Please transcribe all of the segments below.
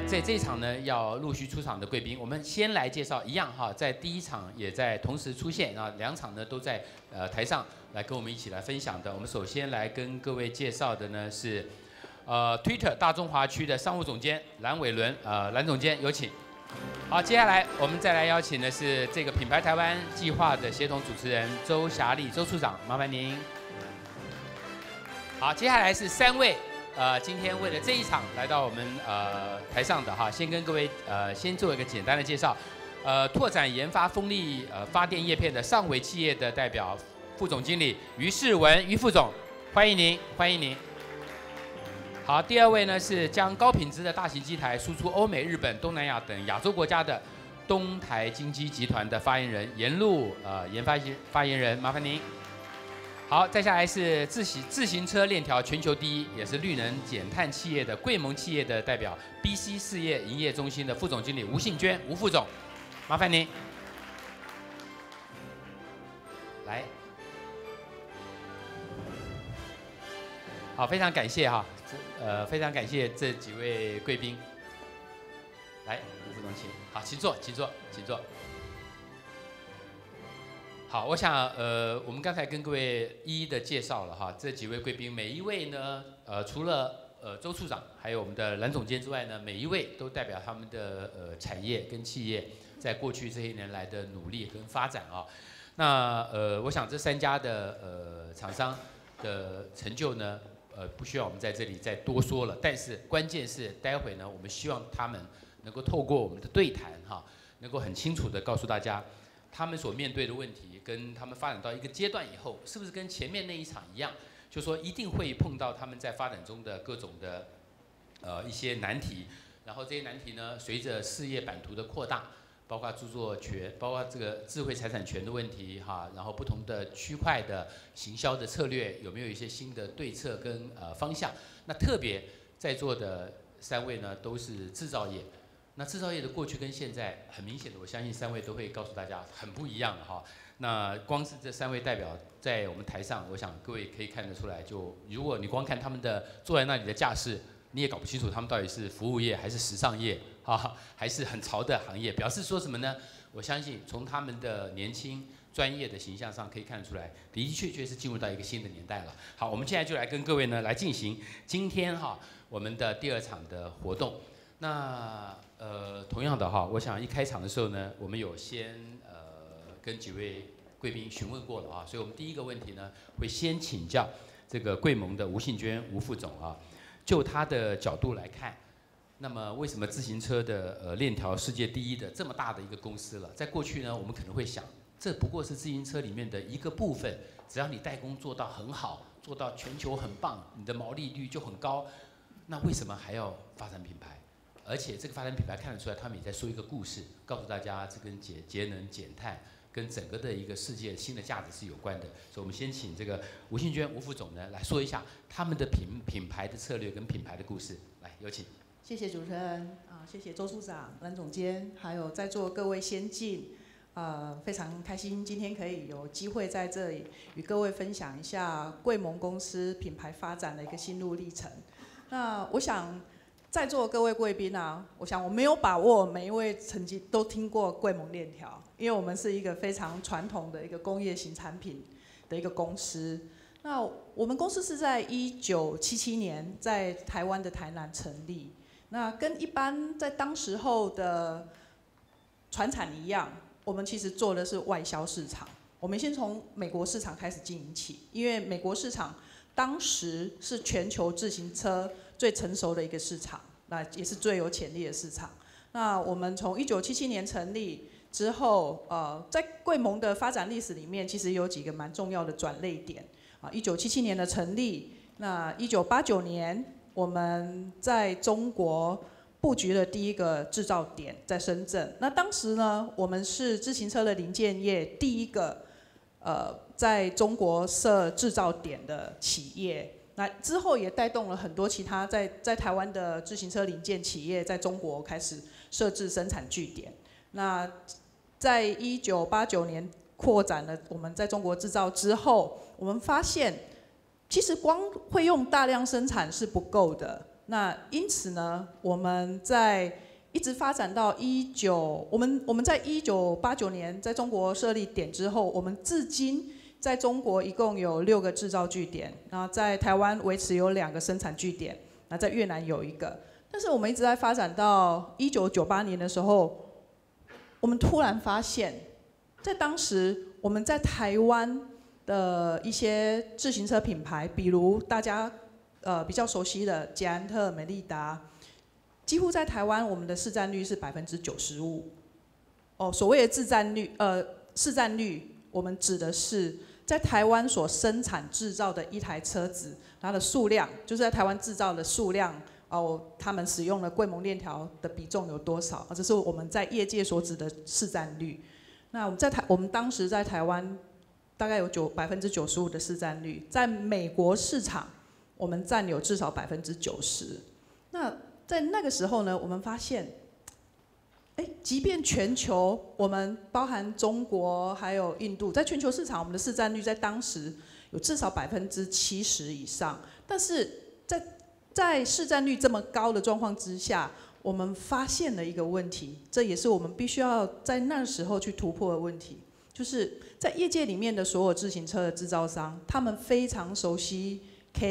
在这一场呢，要陆续出场的贵宾，我们先来介绍一样哈，在第一场也在同时出现啊，两场呢都在台上来跟我们一起来分享的。我们首先来跟各位介绍的呢是Twitter 大中华区的商务总监蓝伟伦，蓝总监有请。好，接下来我们再来邀请的是这个品牌台湾计划的协同主持人周霞丽周处长，麻烦您。好，接下来是3位。今天为了这一场来到我们台上的哈，先跟各位先做一个简单的介绍。拓展研发风力发电叶片的上尾企业的代表副总经理于世文于副总，欢迎您，欢迎您。好，第2位呢是将高品质的大型机台输出欧美、日本、东南亚等亚洲国家的东台金机集团的发言人严路研发言人，麻烦您。好，再下来是自行车链条全球第一，也是绿能减碳企业的贵盟企业的代表 BC 事业营业中心的副总经理吴信娟，吴副总，麻烦您。来，好，非常感谢哈，非常感谢这几位贵宾。来，吴副总请，好，请坐，请坐，请坐。好，我想我们刚才跟各位一一的介绍了哈，这几位贵宾每一位呢，除了周处长还有我们的蓝总监之外呢，每一位都代表他们的产业跟企业在过去这些年来的努力跟发展啊。那我想这3家的厂商的成就呢，不需要我们在这里再多说了。但是关键是待会呢，我们希望他们能够透过我们的对谈哈，能够很清楚的告诉大家，他们所面对的问题。跟他们发展到一个阶段以后，是不是跟前面那一场一样？就说一定会碰到他们在发展中的各种的一些难题，然后这些难题呢，随着事业版图的扩大，包括著作权，包括这个智慧财产权的问题哈，然后不同的区块的行销的策略有没有一些新的对策跟方向？那特别在座的3位呢，都是制造业。那制造业的过去跟现在很明显的，我相信3位都会告诉大家很不一样哈。那光是这3位代表在我们台上，我想各位可以看得出来，就如果你光看他们的坐在那里的架势，你也搞不清楚他们到底是服务业还是时尚业啊，还是很潮的行业。表示说什么呢？我相信从他们的年轻专业的形象上可以看得出来，的确是进入到一个新的年代了。好，我们现在就来跟各位呢来进行今天哈我们的第2场的活动。那同样的哈，我想一开场的时候呢，我们有先跟几位贵宾询问过了啊，所以我们第一个问题呢，会先请教这个贵盟的吴信娟吴副总啊，就他的角度来看，那么为什么自行车的链条世界第一的这么大的一个公司了，在过去呢，我们可能会想，这不过是自行车里面的一个部分，只要你代工做到很好，做到全球很棒，你的毛利率就很高，那为什么还要发展品牌？而且这个发展品牌看得出来，他们也在说一个故事，告诉大家这跟节能减碳跟整个的一个世界新的价值是有关的。所以我们先请这个吴信娟吴副总呢来说一下他们的品牌的策略跟品牌的故事。来，有请。 谢谢主持人啊，谢谢周处长、蓝总监，还有在座各位先进。非常开心今天可以有机会在这里与各位分享一下贵盟公司品牌发展的一个心路历程。那我想。在座各位贵宾啊，我想我没有把握每一位曾经都听过贵盟链条，因为我们是一个非常传统的一个工业型产品的一个公司。那我们公司是在1977年在台湾的台南成立。那跟一般在当时候的传产一样，我们其实做的是外销市场。我们先从美国市场开始经营起，因为美国市场当时是全球自行车最成熟的一个市场，那也是最有潜力的市场。那我们从1977年成立之后，在贵盟的发展历史里面，其实有几个蛮重要的转捩点。1977年的成立，那1989年我们在中国布局了第一个制造点，在深圳。那当时呢，我们是自行车的零件业第一个在中国设制造点的企业。那之后也带动了很多其他在台湾的自行车零件企业在中国开始设置生产据点。那在1989年扩展了我们在中国制造之后，我们发现其实光会用大量生产是不够的。 那因此呢，我们一直发展到我们在1989年在中国设立点之后，我们至今在中国一共有6个制造据点，然后在台湾维持有2个生产据点，那在越南有1个。但是我们一直在发展到1998年的时候，我们突然发现，在当时我们在台湾的一些自行车品牌，比如大家比较熟悉的捷安特、美利达，几乎在台湾我们的市占率是95%。所谓的市占率，我们指的是在台湾所生产制造的一台车子，它的数量，就是在台湾制造的数量。他们使用的桂锰链条的比重有多少？这是我们在业界所指的市占率。那我们当时在台湾大概有95%的市占率，在美国市场我们占有至少90%。那在那个时候呢，我们发现，即便全球我们包含中国还有印度，在全球市场我们的市占率在当时有至少70%以上，但是在市占率这么高的状况之下，我们发现了一个问题，这也是我们必须要在那时候去突破的问题，就是在业界里面的所有自行车的制造商，他们非常熟悉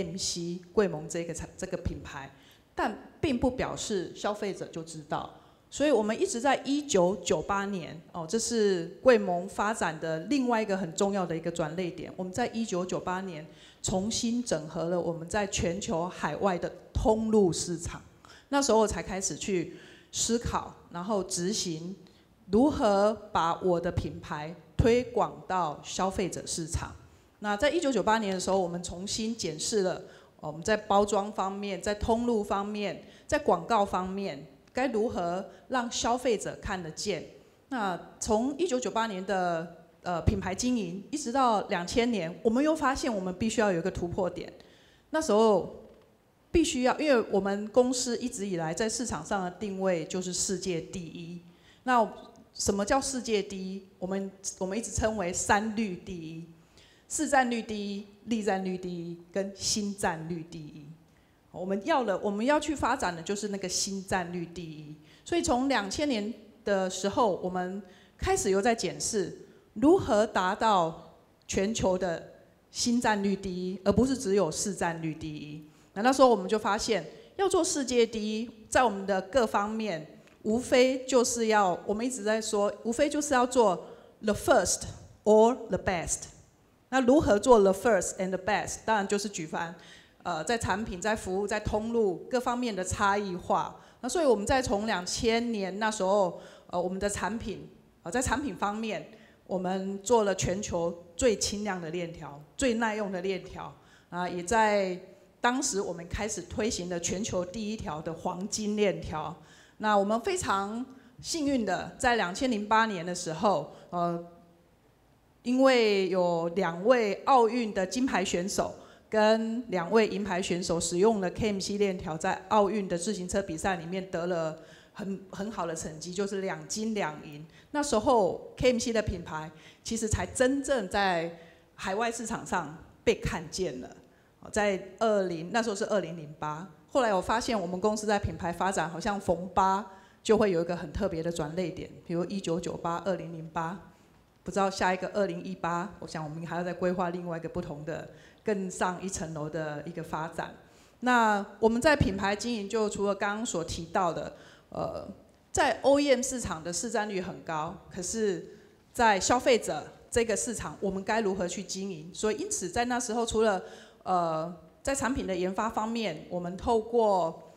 KMC 桂锰这个品牌，但并不表示消费者就知道。所以我们一直在1998年，这是桂锰发展的另外一个很重要的一个转捩点。我们在1998年重新整合了我们在全球海外的通路市场，那时候才开始去思考，然后执行如何把我的品牌推广到消费者市场。那在1998年的时候，我们重新检视了我们在包装方面、在通路方面、在广告方面，该如何让消费者看得见。那从1998年的品牌经营，一直到2000年，我们又发现我们必须要有一个突破点。那时候必须要，因为我们公司一直以来在市场上的定位就是世界第一。那什么叫世界第一？我们一直称为3率第一：市占率第一、利占率第一跟新占率第一。我们要去发展的就是那个新占率第一。所以从2000年的时候，我们开始又在检视如何达到全球的新占率第一，而不是只有市占率第一。那时候我们就发现，要做世界第一，在我们的各方面，无非就是我们一直在说，无非就是要做 the first or the best。那如何做 the first and the best？ 当然就是举凡在产品、在服务、在通路各方面的差异化。那所以我们从2000年那时候，我们的产品在产品方面，我们做了全球最轻量的链条、最耐用的链条也在当时我们开始推行了全球第1条的黄金链条。那我们非常幸运的，在2008年的时候，因为有2位奥运的金牌选手跟2位银牌选手使用了 KMC 链条，在奥运的自行车比赛里面得了很好的成绩，就是2金2银。那时候 KMC 的品牌其实才真正在海外市场上被看见了。在那时候是2008，后来我发现我们公司在品牌发展好像逢8就会有一个很特别的转捩点，比如1998、2008，不知道下一个2018，我想我们还要再规划另外一个不同的、更上一层楼的一个发展。那我们在品牌经营，就除了刚刚所提到的，在 OEM 市场的市占率很高，可是，在消费者这个市场，我们该如何去经营？所以因此在那时候，除了在产品的研发方面，我们透过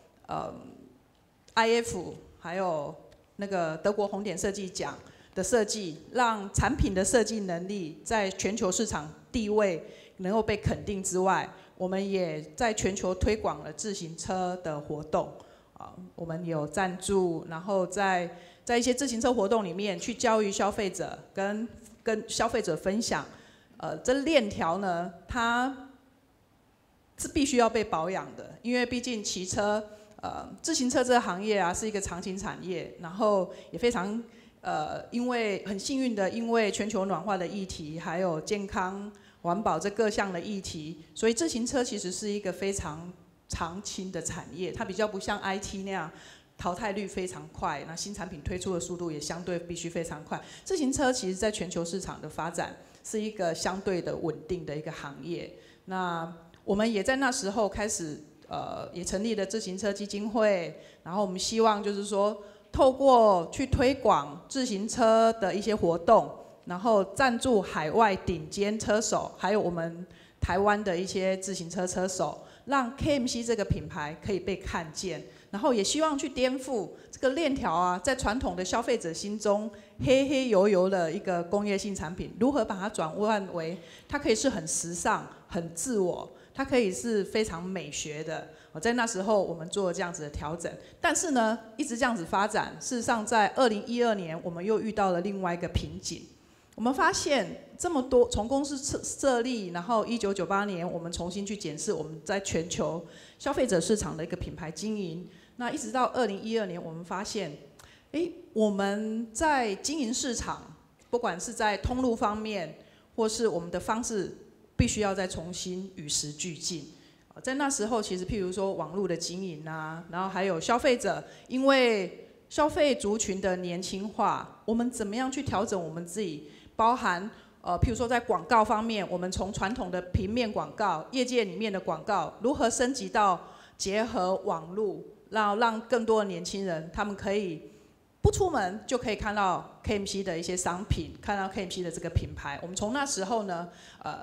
IF 还有那个德国红点设计奖的设计，让产品的设计能力在全球市场地位能够被肯定之外，我们也在全球推广了自行车的活动。我们有赞助，然后在一些自行车活动里面去教育消费者，跟消费者分享，这链条呢，它是必须要被保养的，因为毕竟骑车，自行车这个行业是一个长青产业，然后也非常因为很幸运的，因为全球暖化的议题，还有健康环保这各项的议题，所以自行车其实是一个非常长青的产业，它比较不像 IT 那样淘汰率非常快，那新产品推出的速度也相对必须非常快。自行车其实在全球市场的发展是一个相对的稳定的一个行业。那我们也在那时候开始，也成立了自行车基金会，然后我们希望就是说，透过去推广自行车的一些活动，然后赞助海外顶尖车手，还有我们台湾的一些自行车车手，让 KMC 这个品牌可以被看见。然后也希望去颠覆这个链条啊，在传统的消费者心中黑黑油油的一个工业性产品，如何把它转换为它可以是很时尚、很自我，它可以是非常美学的。在那时候我们做了这样子的调整，但是呢，一直这样子发展，事实上在2012年我们又遇到了另外一个瓶颈。我们发现这么多，从公司设立，然后1998年我们重新去检视我们在全球消费者市场的一个品牌经营。那一直到2012年，我们发现，我们在经营市场，不管是在通路方面，或是我们的方式，必须要再重新与时俱进。在那时候，其实譬如说网络的经营啊，然后还有消费者，因为消费族群的年轻化，我们怎么样去调整我们自己，包含譬如说在广告方面，我们从传统的平面广告、业界里面的广告，如何升级到结合网络。让更多的年轻人，他们可以不出门就可以看到 KMC 的一些商品，看到 KMC 的这个品牌。我们从那时候呢，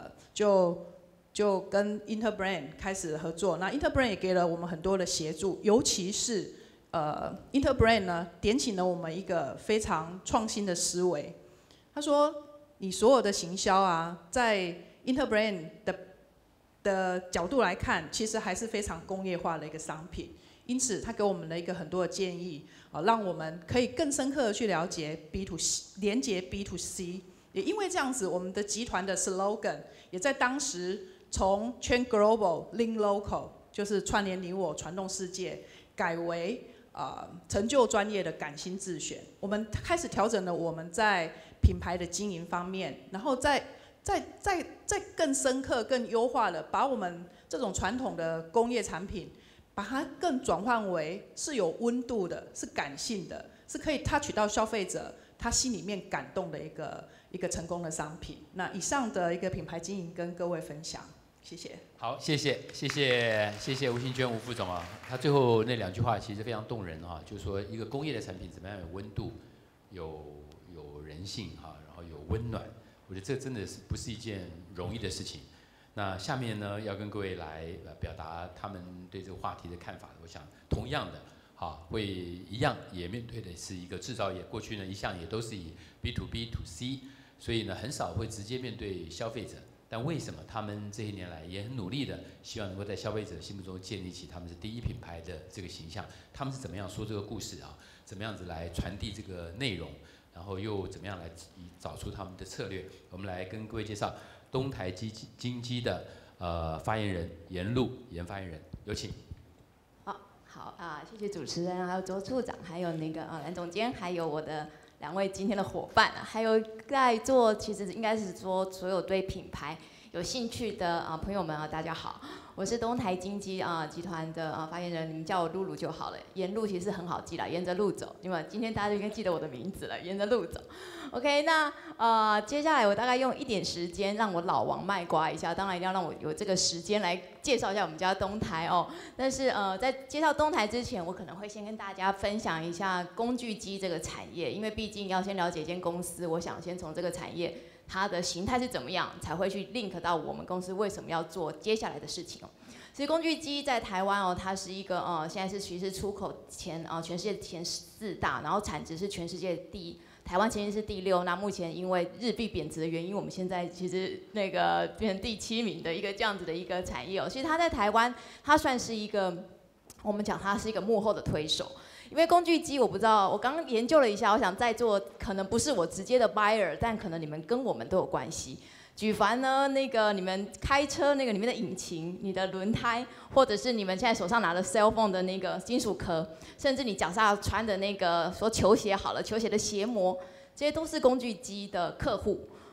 就跟 Interbrand 开始合作。那 Interbrand 也给了我们很多的协助，尤其是Interbrand 呢，点起了我们一个非常创新的思维。他说，你所有的行销啊，在 Interbrand 的角度来看，其实还是非常工业化的一个商品。因此，他给我们了一个很多的建议，让我们可以更深刻的去了解 B to C， 连接 B to C。也因为这样子，我们的集团的 slogan 也在当时从 Train Global Link Local， 就是串联你我，传动世界，改为成就专业的感性自选。我们开始调整了我们在品牌的经营方面，然后再更深刻、更优化的把我们这种传统的工业产品。把它更转换为是有温度的，是感性的，是可以 touch 到消费者他心里面感动的一个成功的商品。那以上的一个品牌经营跟各位分享，谢谢。 好，谢谢吴欣娟吴副总啊，他最后那2句话其实非常动人啊，就是说一个工业的产品怎么样有温度，有人性哈，然后有温暖，我觉得这真的是不是一件容易的事情。那下面呢，要跟各位来表达他们对这个话题的看法。我想同样的，会一样也面对的是一个制造业，过去呢一向也都是以 B to B to C， 所以呢很少会直接面对消费者。但为什么他们这些年来也很努力的，希望能够在消费者心目中建立起他们是第一品牌的这个形象？他们是怎么样说这个故事啊？怎么样子来传递这个内容？然后又怎么样来找出他们的策略？我们来跟各位介绍。东台金基的发言人严发言人，有请。 好谢谢主持人，还有周处长，还有那个蓝总监，还有我的2位今天的伙伴，还有在座其实应该是说所有对品牌有兴趣的朋友们大家好，我是东台金基集团的发言人，你们叫我露露就好了。沿路其实很好记啦，沿着路走，因为今天大家就应该记得我的名字了，沿着路走。OK， 那接下来我大概用一点时间让我老王卖瓜一下，当然一定要让我有这个时间来介绍一下我们家东台哦。但是在介绍东台之前，我可能会先跟大家分享一下工具机这个产业，因为毕竟要先了解一间公司，我想先从这个产业它的形态是怎么样，才会去 link 到我们公司为什么要做接下来的事情哦。其实工具机在台湾它是一个现在是其实出口全世界前4大，然后产值是全世界台湾其实是第6，那目前因为日币贬值的原因，我们现在其实那个变成第7名的一个这样子的一个产业哦。其实它在台湾，它算是一个我们讲它是一个幕后的推手。因为工具机我不知道，我刚刚研究了一下，我想在座可能不是我直接的 buyer， 但可能你们跟我们都有关系。举凡呢，那个你们开车那个里面的引擎、你的轮胎，或者是你们现在手上拿的 cell phone 的那个金属壳，甚至你脚上穿的那个说球鞋好了，球鞋的鞋膜，这些都是工具机的客户。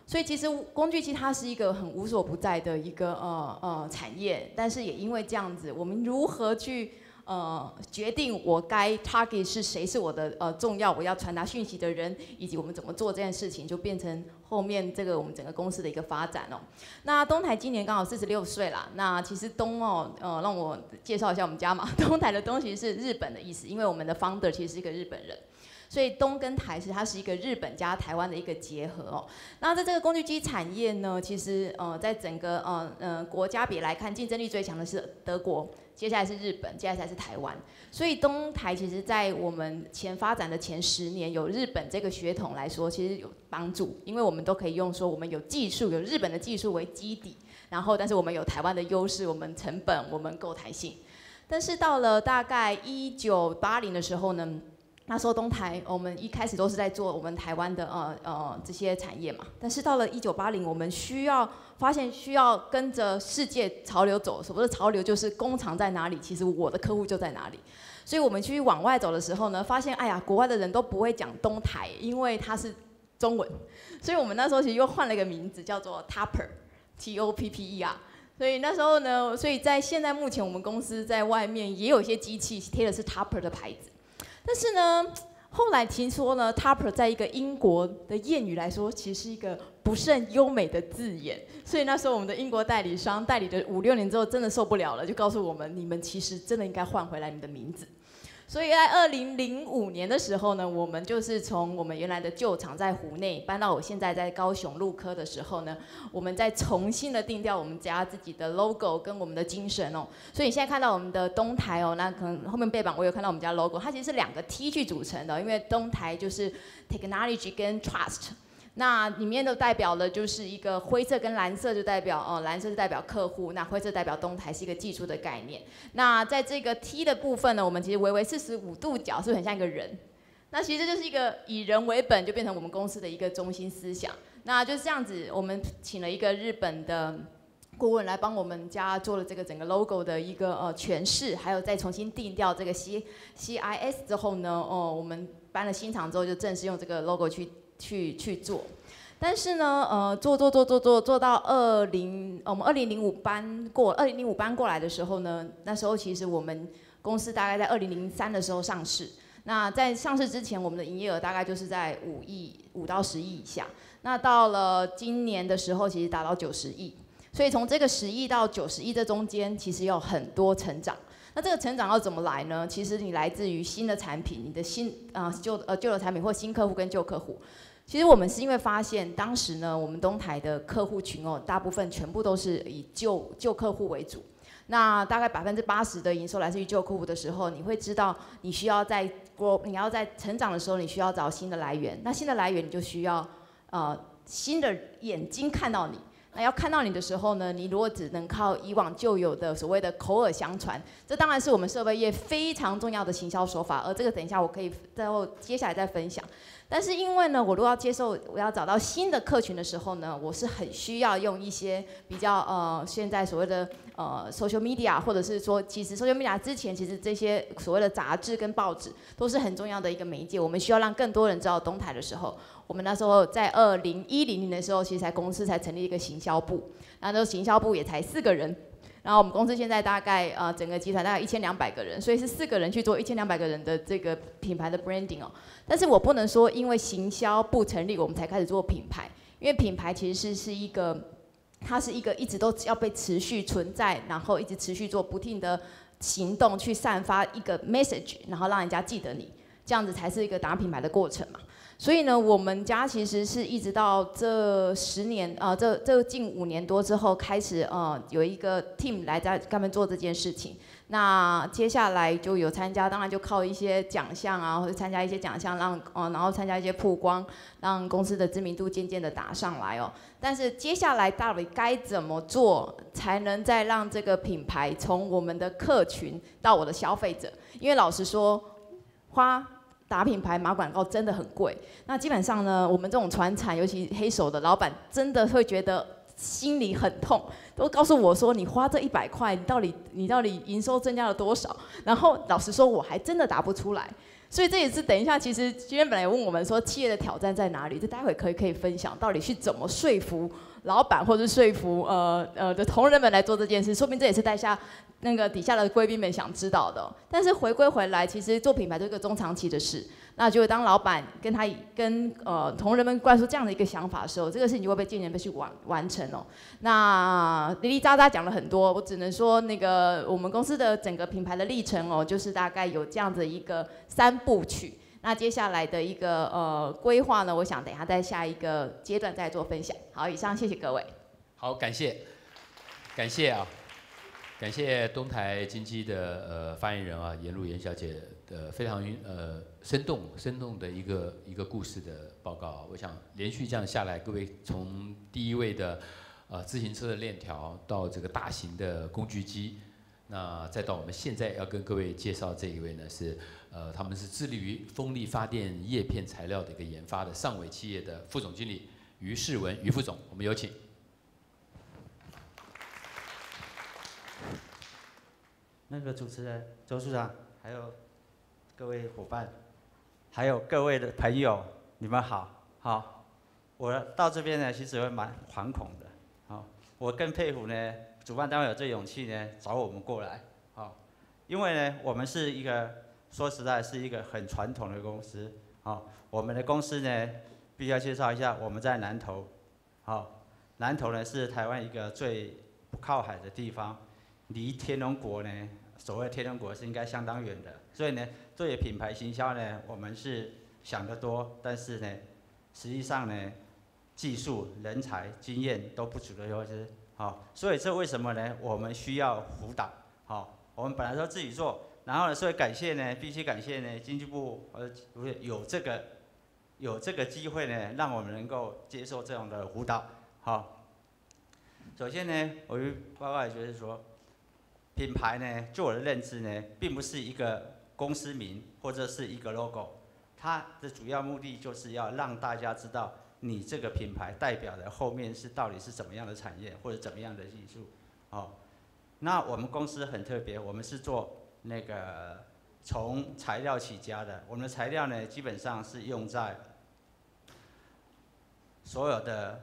所以其实工具机它是一个很无所不在的一个产业，但是也因为这样子，我们如何去决定我该 target 是谁是我的重要我要传达讯息的人，以及我们怎么做这件事情，就变成后面这个我们整个公司的一个发展哦。那东台今年刚好46岁啦，那其实东让我介绍一下我们家嘛，东台的东其实是日本的意思，因为我们的 founder 其实是一个日本人。所以东跟台它是一个日本加台湾的一个结合哦。那在这个工具机产业呢，其实在整个国家比来看，竞争力最强的是德国，接下来是日本，接下来才是台湾。所以东台其实在我们发展的前10年，有日本这个血统来说，其实有帮助，因为我们都可以用说我们有技术，有日本的技术为基底，然后但是我们有台湾的优势，我们成本，我们购台性。但是到了大概1980的时候呢，那时候东台我们一开始都是在做我们台湾的这些产业嘛，但是到了1980，我们发现需要跟着世界潮流走。所谓的潮流就是工厂在哪里，其实我的客户就在哪里。所以我们去往外走的时候呢，发现哎呀，国外的人都不会讲东台，因为它是中文，所以我们那时候其实又换了一个名字，叫做 Topper，T-O-P-P-E-R。所以那时候呢，所以在现在目前我们公司在外面也有一些机器贴的是 Topper 的牌子。但是呢，后来听说呢 ，Topper 在一个英国的谚语来说，其实是一个不甚优美的字眼。所以那时候我们的英国代理商代理了5、6年之后，真的受不了了，就告诉我们，你们其实真的应该换回来你的名字。所以在2005年的时候呢，我们就是从我们原来的旧厂在湖内搬到我现在在高雄鹿科的时候呢，我们再重新的定调我们家自己的 logo 跟我们的精神哦。所以你现在看到我们的东台哦，那可能后面背板我有看到我们家 logo， 它其实是2个 T 去组成的，因为东台就是 technology 跟 trust。那里面都代表了就是一个灰色跟蓝色，就代表蓝色是代表客户，那灰色代表东台是一个技术的概念。那在这个 T 的部分呢，我们其实微微45度角，是不是很像一个人？那其实就是一个以人为本，就变成我们公司的一个中心思想。那就是这样子，我们请了一个日本的顾问来帮我们家做了这个整个 logo 的一个诠释，还有再重新定调这个 CIS 之后呢，我们搬了新厂之后就正式用这个 logo去做。但是呢，做到我们2005搬过来的时候呢，那时候其实我们公司大概在2003的时候上市。那在上市之前，我们的营业额大概就是在5到10亿以下。那到了今年的时候，其实达到90亿。所以从这个10亿到90亿这中间，其实有很多成长。那这个成长要怎么来呢？其实你来自于新的产品，你的旧的产品或新客户跟旧客户。其实我们是因为发现当时呢，我们东台的客户群大部分全部都是以旧客户为主。那大概80%的营收来自于旧客户的时候，你会知道你要在成长的时候，你需要找新的来源。那新的来源你就需要新的眼睛看到你。那要看到你的时候呢，你如果只能靠以往就有的所谓的口耳相传，这当然是我们设备业非常重要的行销手法，而这个等一下我可以接下来再分享。但是因为呢，我如果我要找到新的客群的时候呢，我是很需要用一些比较现在所谓的social media， 或者是说其实 social media 之前其实这些所谓的杂志跟报纸都是很重要的一个媒介，我们需要让更多人知道东台的时候，我们那时候在2010年的时候，其实公司才成立一个行销部，那时候行销部也才4个人。然后我们公司现在大概整个集团大概1200个人，所以是4个人去做1200个人的这个品牌的 branding 哦。但是我不能说因为行销部成立我们才开始做品牌，因为品牌其实是一个，它是一个一直都要被持续存在，然后一直持续做不停的行动去散发一个 message， 然后让人家记得你，这样子才是一个打品牌的过程嘛。所以呢，我们家其实是一直到这10年这近5年多之后开始有一个 team 来在他们做这件事情。那接下来就有参加，当然就靠一些奖项啊，或者参加一些奖项然后参加一些曝光，让公司的知名度渐渐的打上来哦。但是接下来到底该怎么做，才能再让这个品牌从我们的客群到我的消费者？因为老实说，打品牌打广告真的很贵，那基本上呢，我们这种传产，尤其黑手的老板，真的会觉得心里很痛，都告诉我说，你花这100块，你到底营收增加了多少？然后老实说，我还真的打不出来。 所以这也是等一下，其实今天本来有问我们说企业的挑战在哪里，这待会可以分享到底去怎么说服老板或者说服的同仁们来做这件事，说明这也是带下那个底下的贵宾们想知道的。但是回归回来，其实做品牌是一个中长期的事。那就当老板跟同仁们灌输这样的一个想法的时候，这个事情就会被渐渐被去完成哦。那哩哩喳喳讲了很多，我只能说那个我们公司的整个品牌的历程哦，就是大概有这样的一个3部曲。那接下来的一个规划呢，我想等一下在下一个阶段再做分享。好，以上谢谢各位。 好，感谢啊，感谢东台金鸡的发言人啊，颜露颜小姐的非常生动的一个故事的报告。我想连续这样下来，各位从第一位的自行车的链条到这个大型的工具机，那再到我们现在要跟各位介绍这一位呢是他们是致力于风力发电叶片材料的一个研发的上尾企业的副总经理于世文于副总，我们有请。 那个主持人周处长，还有各位伙伴，还有各位的朋友，你们好，好，我到这边呢，其实会蛮惶恐的，好，我更佩服呢，主办单位有这勇气呢，找我们过来，好，因为呢，我们是一个说实在是一个很传统的公司，好，我们的公司呢，必须要介绍一下，我们在南投，好，南投呢是台湾一个最不靠海的地方。离天龙国呢，所谓天龙国是应该相当远的，所以呢，对于品牌行销呢，我们是想得多，但是呢，实际上呢，技术、人才、经验都不足的优势，好，所以这为什么呢？我们需要辅导，好，我们本来说自己做，然后呢，所以感谢呢，必须感谢呢，经济部有这个机会呢，让我们能够接受这样的辅导，好，首先呢，我报告就是说。品牌呢，就我的认知呢，并不是一个公司名或者是一个 logo， 它的主要目的就是要让大家知道你这个品牌代表的后面是到底是怎么样的产业或者怎么样的技术。哦，那我们公司很特别，我们是做那个从材料起家的，我们的材料呢基本上是用在所有的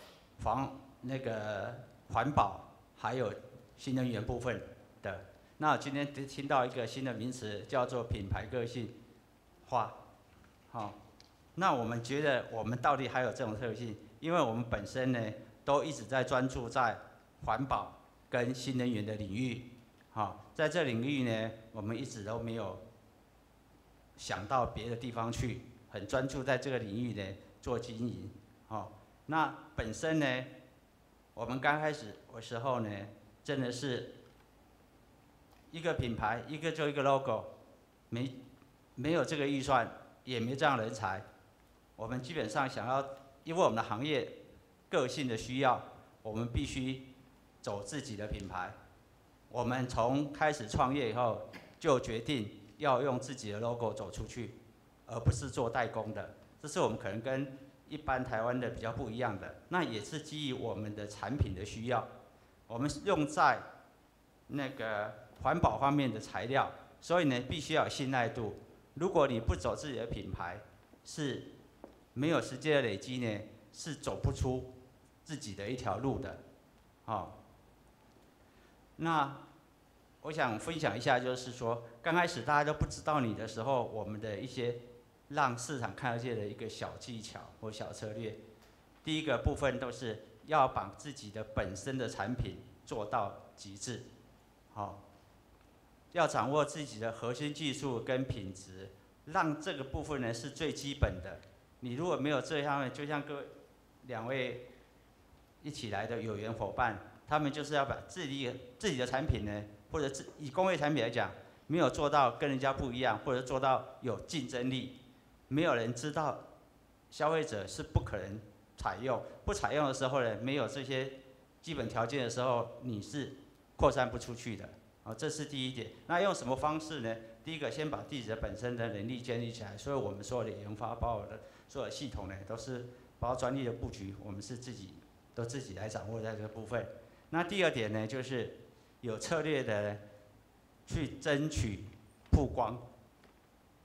环保还有新能源部分。那今天听到一个新的名词，叫做品牌个性化，好，那我们觉得我们到底还有这种特性，因为我们本身呢都一直在专注在环保跟新能源的领域，好，在这领域呢，我们一直都没有想到别的地方去，很专注在这个领域呢做经营，好，那本身呢，我们刚开始的时候呢，真的是。一个品牌，一个 logo， 没有这个预算，也没这样人才，我们基本上想要，因为我们的行业个性的需要，我们必须走自己的品牌。我们从开始创业以后，就决定要用自己的 logo 走出去，而不是做代工的。这是我们可能跟一般台湾的比较不一样的。那也是基于我们的产品的需要，我们用在那个。环保方面的材料，所以呢，必须要有信赖度。如果你不走自己的品牌，是没有时间的累积呢，是走不出自己的一条路的。好，那我想分享一下，就是说，刚开始大家都不知道你的时候，我们的一些让市场看得见的一个小技巧或小策略。第一个部分都是要把自己的本身的产品做到极致，好。要掌握自己的核心技术跟品质，让这个部分呢是最基本的。你如果没有这样，就像两位一起来的有缘伙伴，他们就是要把自己的产品呢，或者以工业产品来讲，没有做到跟人家不一样，或者做到有竞争力，没有人知道，消费者是不可能采用。不采用的时候呢，没有这些基本条件的时候，你是扩散不出去的。好，这是第一点。那用什么方式呢？第一个，先把自己的本身的能力建立起来。所以我们所有的研发，包括的所有的系统呢，都是包括专利的布局，我们是自己来掌握在这个部分。那第二点呢，就是有策略的去争取曝光。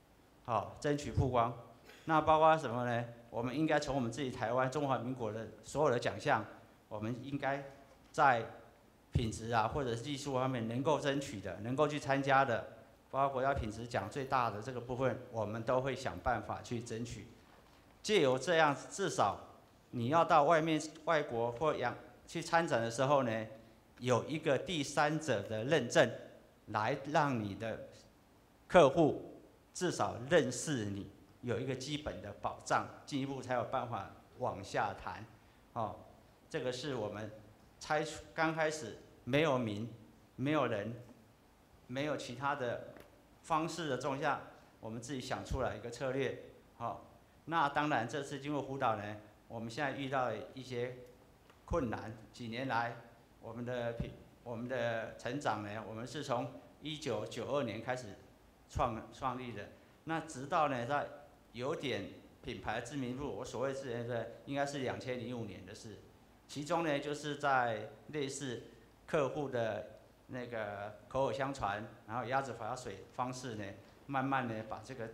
争取曝光。那包括什么呢？我们应该从我们自己台湾中华民国的所有的奖项，我们应该在品质啊或者是技术方面能够争取的，能够去参加的，包括国家品质奖最大的这个部分，我们都会想办法去争取。借由这样，至少你要到外国或去参展的时候呢，有一个第三者的认证，来让你的客户至少认识你，有一个基本的保障，进一步才有办法往下谈。这个是我们刚开始没有名、没有人、没有其他的方式的状况下，我们自己想出来一个策略。那当然这次经过辅导呢，我们现在遇到一些困难。几年来，我们的成长呢，我们是从1992年开始创立的，那直到呢在有点品牌知名度，我所谓是应该是2005年的事。其中呢，就是在类似客户的那个口耳相传，然后鸭子划水方式呢，慢慢的把这个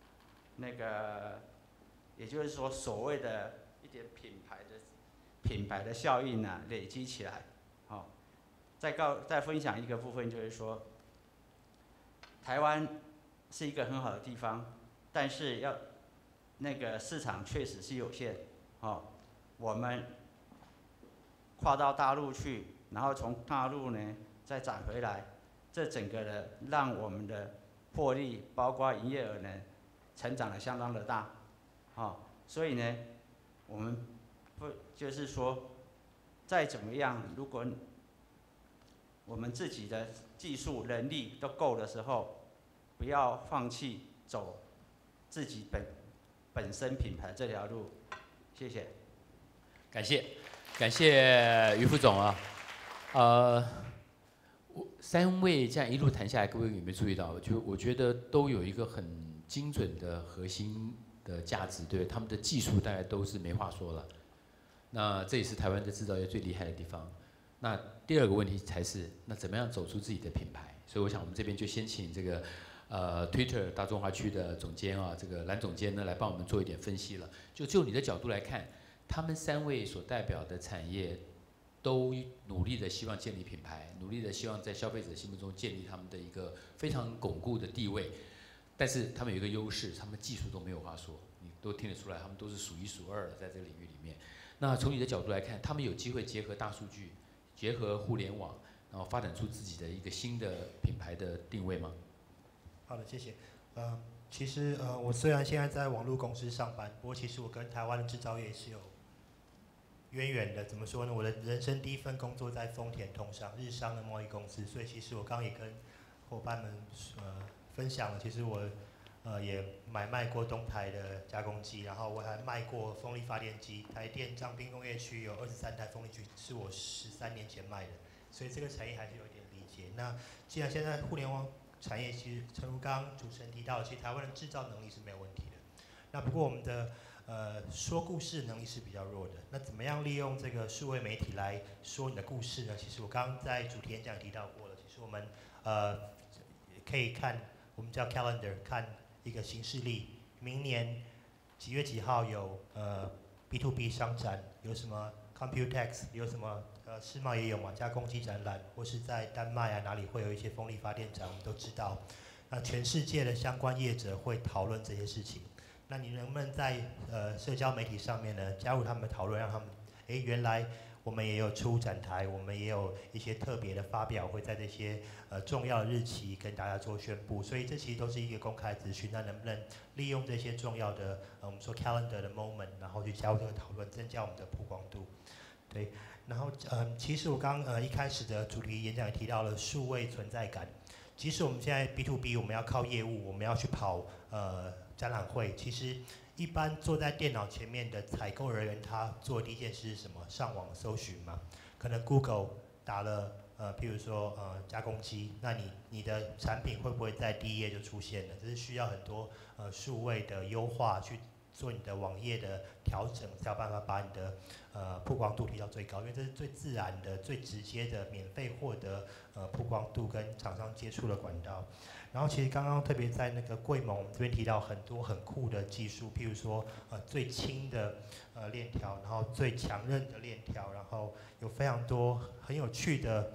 也就是说所谓的一点品牌的效应呢累积起来。再分享一个部分，就是说，台湾是一个很好的地方，但是那个市场确实是有限。我们跨到大陆去，然后从大陆呢再涨回来，这整个的让我们的获利，包括营业额呢，成长得相当的大。所以呢，我们就是说，再怎么样，如果我们自己的技术能力都够的时候，不要放弃走自己本身品牌这条路。谢谢。 感谢于副总啊。3位这样一路谈下来，各位有没有注意到？我觉得都有一个很精准的核心的价值，对，他们的技术大概都是没话说了。那这也是台湾的制造业最厉害的地方。那第二个问题才是，那怎么样走出自己的品牌？所以我想我们这边就先请这个Twitter 大中华区的总监啊，这个蓝总监呢来帮我们做一点分析了。就你的角度来看，他们3位所代表的产业都努力的希望建立品牌，努力的希望在消费者心目中建立他们的一个非常巩固的地位。但是他们有一个优势，他们技术都没有话说，你都听得出来，他们都是数1数2的在这个领域里面。那从你的角度来看，他们有机会结合大数据，结合互联网，然后发展出自己的一个新的品牌的定位吗？ 好的，谢谢。其实我虽然现在在网络公司上班，不过其实我跟台湾的制造业是有渊源的。怎么说呢？我的人生第一份工作在丰田通商日商的贸易公司，所以其实我刚刚也跟伙伴们分享了，其实我也买卖过东台的加工机，然后我还卖过风力发电机。台电彰滨工业区有23台风力机，是我13年前卖的，所以这个产业还是有点理解。那既然现在互联网产业，其实诚如刚刚主持人提到，其实台湾的制造能力是没有问题的。那不过我们的说故事能力是比较弱的。那怎么样利用这个数位媒体来说你的故事呢？其实我刚刚在主题演讲提到过了。其实我们可以看我们叫 calendar 看一个行事历，明年几月几号有B2B 商展，有什么 Computex， 有什么世贸也有嘛，加工机展览，或是在丹麦啊哪里会有一些风力发电展，我们都知道。那全世界的相关业者会讨论这些事情。那你能不能在社交媒体上面呢加入他们的讨论，让他们原来我们也有出展台，我们也有一些特别的发表会在这些重要的日期跟大家做宣布，所以这其实都是一个公开资讯。那能不能利用这些重要的我们说 calendar 的 moment， 然后去加入这个讨论，增加我们的曝光度？对，然后其实我刚一开始的主题演讲也提到了数位存在感。即使我们现在 B2B 我们要靠业务，我们要去跑展览会，其实一般坐在电脑前面的采购人员，他做的第一件事是什么？上网搜寻嘛。可能 Google 打了譬如说加工机，那你的产品会不会在第一页就出现了？这是需要很多数位的优化去做你的网页的调整，才有办法把你的曝光度提到最高，因为这是最自然的、最直接的免费获得曝光度跟厂商接触的管道。然后其实刚刚特别在那个贵盟，我们这边提到很多很酷的技术，譬如说最轻的链条，然后最强韧的链条，然后有非常多很有趣的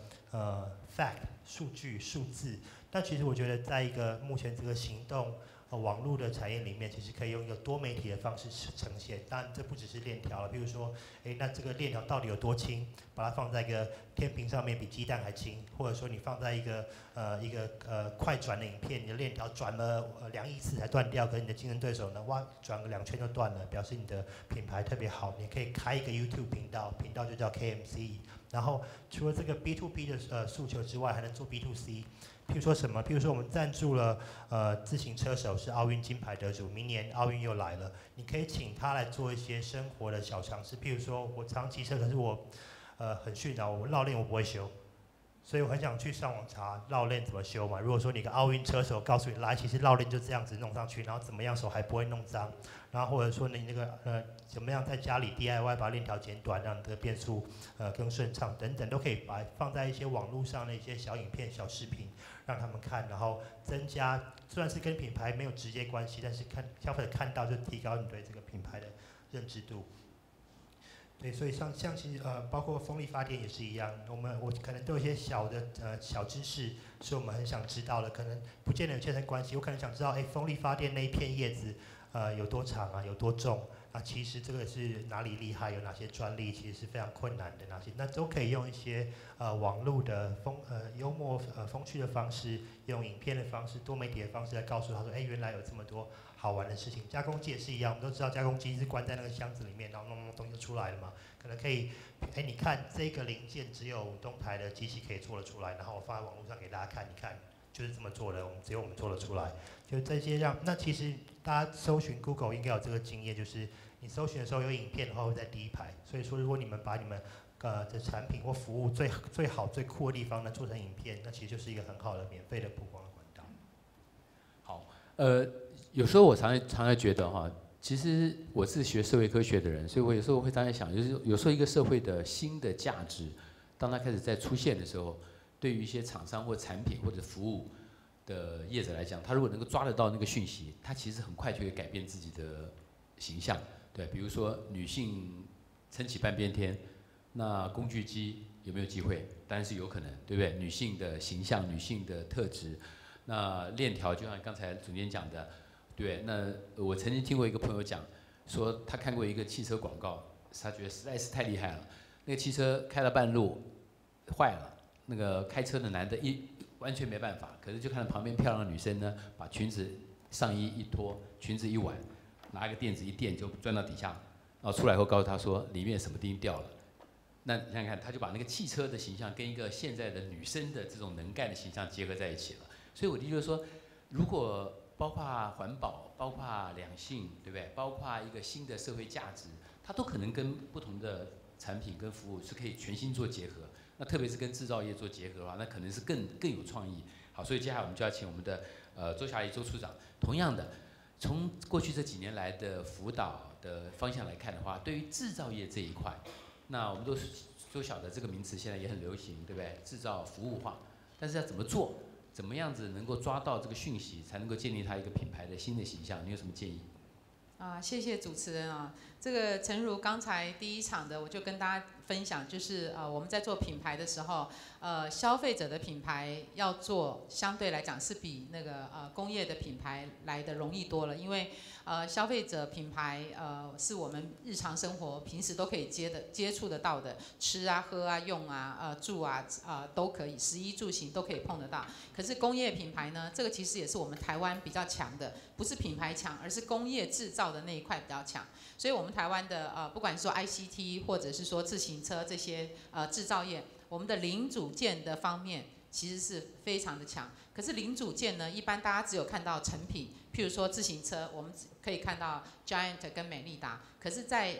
fact 数据数字。但其实我觉得在一个目前这个行动网络的产业里面，其实可以用一个多媒体的方式呈现。当然这不只是链条了，譬如说，那这个链条到底有多轻？把它放在一个天平上面，比鸡蛋还轻，或者说你放在一个快转的影片，你的链条转了2亿次才断掉，可是你的竞争对手呢，哇，转个2圈就断了，表示你的品牌特别好。你可以开一个 YouTube 频道，频道就叫 KMC。然后除了这个 B to B 的诉求之外，还能做 B to C。譬如说什么？譬如说我们赞助了自行车手是奥运金牌得主，明年奥运又来了，你可以请他来做一些生活的小尝试。譬如说我常骑车，可是我很训导，我绕链我不会修，所以我很想去上网查绕链怎么修嘛。如果说你个奥运车手告诉你来，其实绕链就这样子弄上去，然后怎么样手还不会弄脏，然后或者说你那个怎么样在家里 DIY 把链条剪短，让你的变速更顺畅等等，都可以放在一些网络上的一些小影片、小视频，让他们看，然后增加虽然是跟品牌没有直接关系，但是消费者看到就提高你对这个品牌的认知度。对，所以像其实包括风力发电也是一样，我可能都有一些小的小知识是我们很想知道的，可能不见得有切身关系。我可能想知道，风力发电那一片叶子有多长啊，有多重啊？其实这个是哪里厉害，有哪些专利，其实是非常困难的，那都可以用一些网络的幽默风趣的方式，用影片的方式、多媒体的方式来告诉他说，原来有这么多好玩的事情。加工机也是一样，我们都知道加工机是关在那个箱子里面，然后弄东西就出来了嘛。可能可以，你看这个零件只有东台的机器可以做得出来，然后我放在网络上给大家看，你看就是这么做的，只有我们做得出来。就这些那其实大家搜寻 Google 应该有这个经验，就是你搜寻的时候有影片的话会在第一排，所以说如果你们把你们的产品或服务最好最酷的地方呢做成影片，那其实就是一个很好的免费的曝光的管道。 好，有时候我常常觉得哈，其实我是学社会科学的人，所以我有时候会常常想，就是有时候一个社会的新的价值，当它开始在出现的时候，对于一些厂商或产品或者服务的业者来讲，他如果能够抓得到那个讯息，他其实很快就会改变自己的形象。对，比如说女性撑起半边天，那工具机有没有机会？当然是有可能，对不对？女性的形象、女性的特质，那链条就像刚才总监讲的。对，那我曾经听过一个朋友讲，说他看过一个汽车广告，他觉得实在是太厉害了。那个汽车开了半路坏了，那个开车的男的完全没办法，可是就看到旁边漂亮的女生呢，把裙子上衣一脱，裙子一挽，拿一个垫子一垫就钻到底下，然后出来后告诉他说里面什么钉掉了。那你看看，他就把那个汽车的形象跟一个现在的女生的这种能干的形象结合在一起了。所以我的意思就是说，如果包括环保，包括两性，对不对？包括一个新的社会价值，它都可能跟不同的产品跟服务是可以全新做结合。那特别是跟制造业做结合的话，那可能是更有创意。好，所以接下来我们就要请我们的周霞怡周处长，同样的，从过去这几年来的辅导的方向来看的话，对于制造业这一块，那我们都晓得这个名词现在也很流行，对不对？制造服务化，但是要怎么做？怎么样子能够抓到这个讯息，才能够建立它一个品牌的新的形象？你有什么建议？ 谢谢主持人啊。这个诚如刚才第一场的，我就跟大家分享，就是我们在做品牌的时候，消费者的品牌要做，相对来讲是比那个工业的品牌来的容易多了，因为消费者品牌是我们日常生活平时都可以接触得到的，吃啊、喝啊、用啊、住啊都可以，食衣住行都可以碰得到。可是工业品牌呢，这个其实也是我们台湾比较强的，不是品牌强，而是工业制造的那一块比较强。所以我们台湾的不管是说 ICT 或者是说自行车这些制造业，我们的零组件的方面其实是非常的强。可是零组件呢，一般大家只有看到成品，譬如说自行车，我们可以看到 Giant 跟美利达。可是在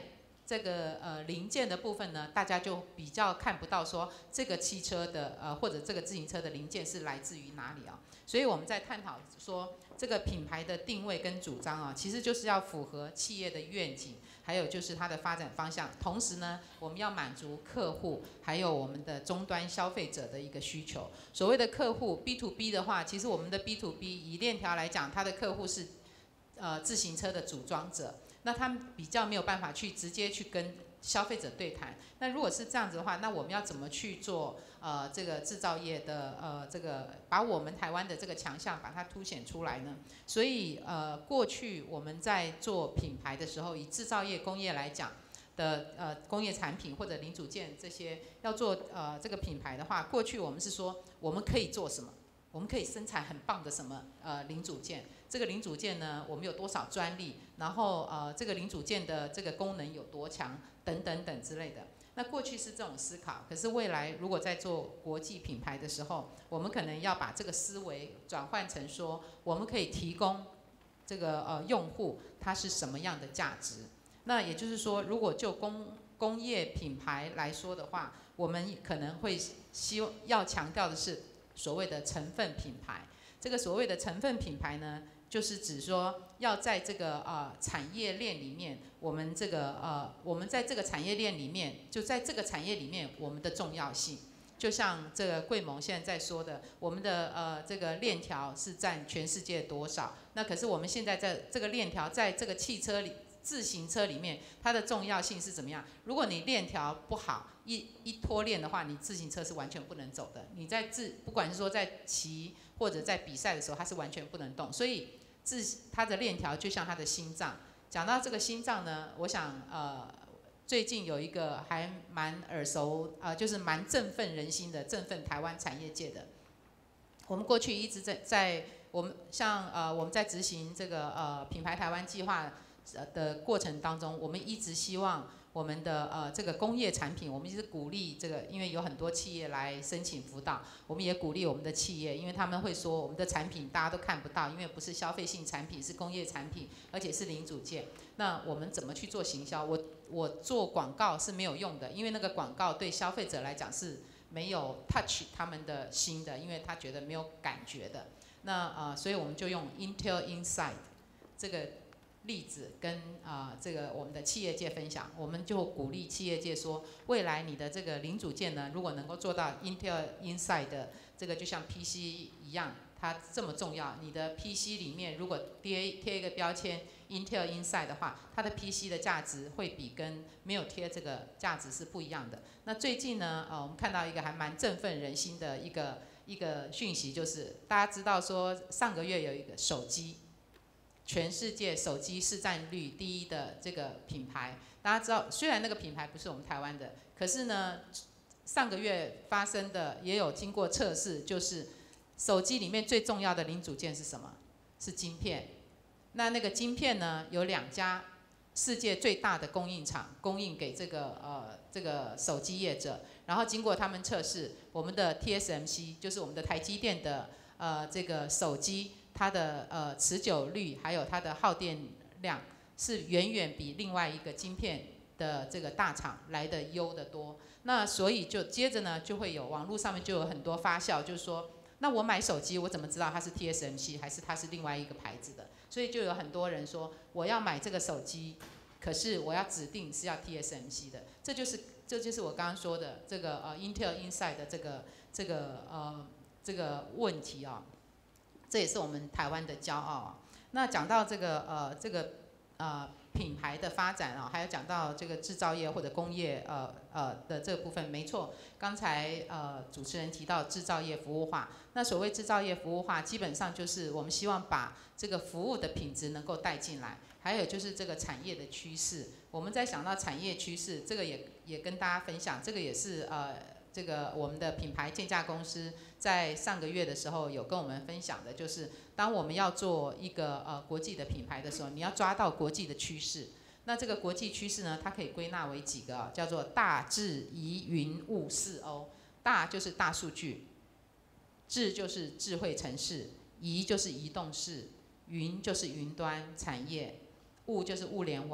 这个零件的部分呢，大家就比较看不到说这个汽车的或者这个自行车的零件是来自于哪里啊？所以我们在探讨说这个品牌的定位跟主张啊，其实就是要符合企业的愿景，还有就是它的发展方向。同时呢，我们要满足客户还有我们的终端消费者的一个需求。所谓的客户 B to B 的话，其实我们的 B to B 以链条来讲，它的客户是自行车的组装者。那他们比较没有办法去直接去跟消费者对谈。那如果是这样子的话，那我们要怎么去做这个制造业的这个把我们台湾的这个强项把它凸显出来呢？所以过去我们在做品牌的时候，以制造业工业来讲的工业产品或者零组件这些要做这个品牌的话，过去我们是说我们可以做什么？我们可以生产很棒的什么零组件？这个零组件呢，我们有多少专利？然后这个零组件的这个功能有多强？等等等之类的。那过去是这种思考，可是未来如果在做国际品牌的时候，我们可能要把这个思维转换成说，我们可以提供这个用户它是什么样的价值。那也就是说，如果就工业品牌来说的话，我们可能会要强调的是所谓的成分品牌。这个所谓的成分品牌呢，就是指说要在这个产业链里面，我们在这个产业链里面，就在这个产业里面我们的重要性。就像这个桂盟现在在说的，我们的这个链条是占全世界多少？那可是我们现在在这个链条在这个汽车里、自行车里面，它的重要性是怎么样？如果你链条不好，一脱链的话，你自行车是完全不能走的。你不管是说在骑或者在比赛的时候，它是完全不能动。所以它的链条就像它的心脏。讲到这个心脏呢，我想最近有一个还蛮耳熟就是蛮振奋人心的，振奋台湾产业界的。我们过去一直在我们我们在执行这个品牌台湾计划的过程当中，我们一直希望我们的这个工业产品，我们一直鼓励这个，因为有很多企业来申请辅导，我们也鼓励我们的企业，因为他们会说我们的产品大家都看不到，因为不是消费性产品，是工业产品，而且是零组件。那我们怎么去做行销？我做广告是没有用的，因为那个广告对消费者来讲是没有 touch 他们的心的，因为他觉得没有感觉的。那所以我们就用 Intel Inside 这个例子跟这个我们的企业界分享，我们就鼓励企业界说，未来你的这个零组件呢，如果能够做到 Intel Inside 的这个，就像 PC 一样，它这么重要。你的 PC 里面如果贴一个标签 Intel Inside 的话，它的 PC 的价值会比跟没有贴这个价值是不一样的。那最近呢，我们看到一个还蛮振奋人心的一个讯息，就是大家知道说上个月有一个手机。全世界手机市占率第一的这个品牌，大家知道，虽然那个品牌不是我们台湾的，可是呢，上个月发生的也有经过测试，就是手机里面最重要的零组件是什么？是晶片。那个晶片呢，有2家世界最大的供应厂供应给这个手机业者，然后经过他们测试，我们的 TSMC 就是我们的台积电的这个手机。它的持久率还有它的耗电量是远远比另外一个晶片的这个大厂来的优得多。那所以就接着呢，就会有网络上面就有很多发酵，就是说，那我买手机我怎么知道它是 TSMC 还是它是另外一个牌子的？所以就有很多人说，我要买这个手机，可是我要指定是要 TSMC 的。这就是我刚刚说的这个Intel Inside 的这个问题啊。这也是我们台湾的骄傲啊。那讲到这个品牌的发展啊，还有讲到这个制造业或者工业的这个部分，没错。刚才主持人提到制造业服务化，那所谓制造业服务化，基本上就是我们希望把这个服务的品质能够带进来，还有就是这个产业的趋势。我们在想到产业趋势，这个也跟大家分享，这个也是这个我们的品牌建价公司在上个月的时候有跟我们分享的，就是当我们要做一个国际的品牌的时候，你要抓到国际的趋势。那这个国际趋势呢，它可以归纳为几个叫做大智宜云物4O。大就是大数据，智就是智慧城市，移就是移动式，云就是云端产业，物就是物联网，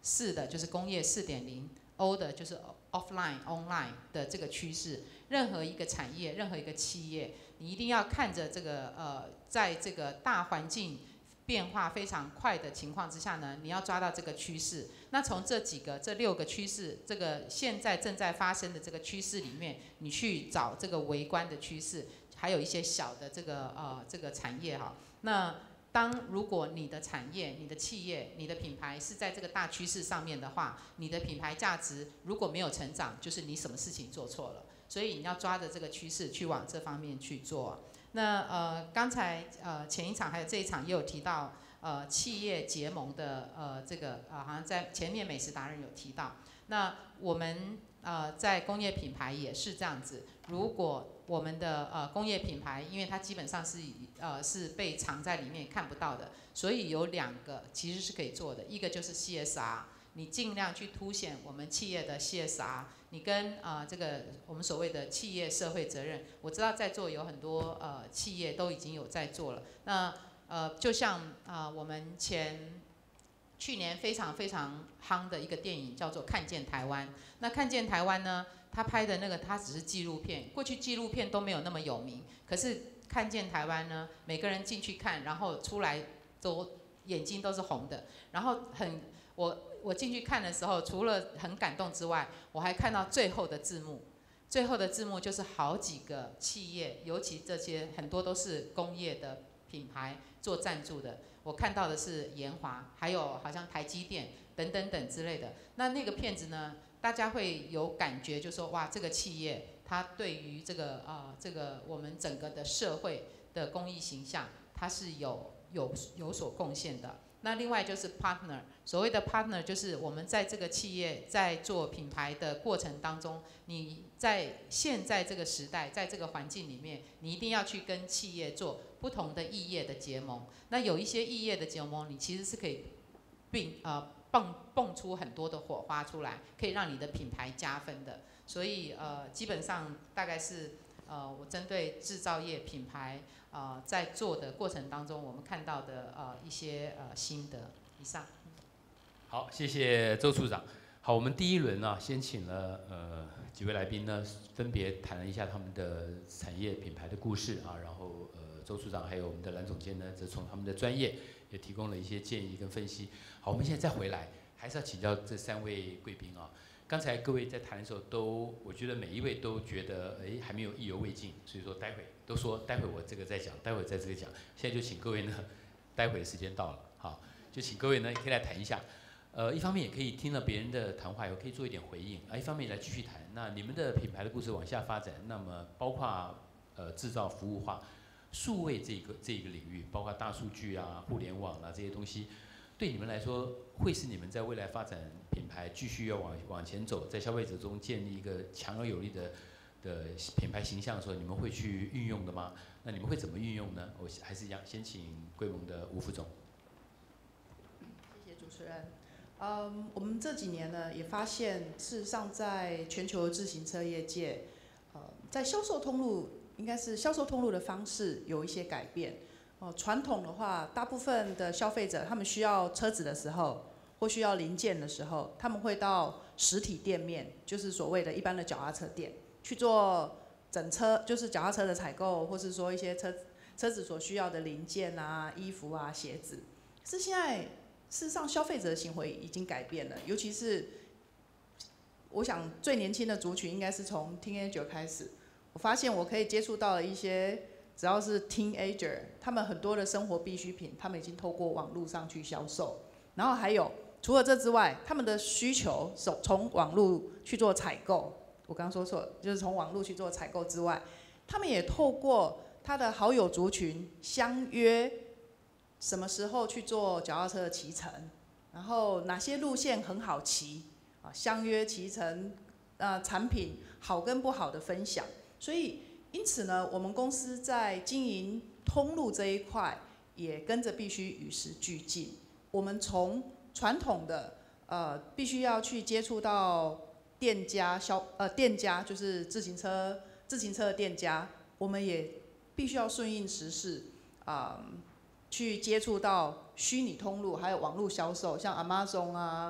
4的就是工业4.0，O 的就是 offline online 的这个趋势。任何一个产业，任何一个企业，你一定要看着这个在这个大环境变化非常快的情况之下呢，你要抓到这个趋势。那从这6个趋势，这个现在正在发生的这个趋势里面，你去找这个微观的趋势，还有一些小的这个产业哈。那如果你的产业、你的企业、你的品牌是在这个大趋势上面的话，你的品牌价值如果没有成长，就是你什么事情做错了。所以你要抓着这个趋势去往这方面去做。那刚才前一场还有这一场也有提到企业结盟的这个好像在前面美食达人有提到。那我们在工业品牌也是这样子。如果我们的工业品牌，因为它基本上是被藏在里面看不到的，所以有2个其实是可以做的。一个就是 CSR， 你尽量去凸显我们企业的 CSR。你跟这个我们所谓的企业社会责任，我知道在座有很多企业都已经有在做了。那就像我们去年非常非常夯的一个电影叫做《看见台湾》。那《看见台湾》呢，他拍的那个他只是纪录片，过去纪录片都没有那么有名，可是《看见台湾》呢，每个人进去看，然后出来都眼睛都是红的，然后我进去看的时候，除了很感动之外，我还看到最后的字幕。最后的字幕就是好几个企业，尤其这些很多都是工业的品牌做赞助的。我看到的是研华，还有好像台积电等等等之类的。那个片子呢，大家会有感觉，就说哇，这个企业它对于这个我们整个的社会的公益形象，它是有所贡献的。那另外就是 partner， 所谓的 partner 就是我们在这个企业在做品牌的过程当中，你在现在这个时代，在这个环境里面，你一定要去跟企业做不同的异业的结盟。那有一些异业的结盟，你其实是可以蹦出很多的火花出来，可以让你的品牌加分的。所以基本上大概是我针对制造业品牌在做的过程当中，我们看到的一些心得。以上。 好，谢谢周处长。好，我们第一轮呢，先请了几位来宾呢，分别谈了一下他们的产业品牌的故事啊，然后周处长还有我们的蓝总监呢，则从他们的专业也提供了一些建议跟分析。好，我们现在再回来，还是要请教这3位贵宾啊。刚才各位在谈的时候我觉得每一位都觉得还没有意犹未尽，所以说待会我这个再讲，待会再这个讲。现在就请各位呢，待会的时间到了，好，就请各位呢可以来谈一下。一方面也可以听了别人的谈话以后可以做一点回应，一方面来继续谈。那你们的品牌的故事往下发展，那么包括制造服务化、数位这个领域，包括大数据啊、互联网啊这些东西，对你们来说会是你们在未来发展品牌继续要往前走，在消费者中建立一个强而有力的品牌形象的时候，你们会去运用的吗？那你们会怎么运用呢？我还是一样，先请贵盟的吴副总。 谢谢主持人。我们这几年呢，也发现，事实上在全球自行车业界，在销售通路的方式有一些改变。传统的话，大部分的消费者他们需要车子的时候，或需要零件的时候，他们会到实体店面，就是所谓的一般的脚踏车店，去做整车，就是脚踏车的采购，或是说一些车子所需要的零件啊、衣服啊、鞋子。可是现在，事实上，消费者的行为已经改变了，尤其是我想最年轻的族群应该是从 teenager 开始。我发现我可以接触到了一些只要是 teenager， 他们很多的生活必需品，他们已经透过网络上去销售。然后还有除了这之外，他们的需求从网络去做采购，我刚刚说错了，就是从网络去做采购之外，他们也透过他的好友族群相约。什么时候去做脚踏车的骑乘，然后哪些路线很好骑啊？相约骑乘，产品好跟不好的分享。所以因此呢，我们公司在经营通路这一块，也跟着必须与时俱进。我们从传统的必须要去接触到店家就是自行车的店家，我们也必须要顺应时势去接触到虚拟通路，还有网络销售，像 Amazon 啊，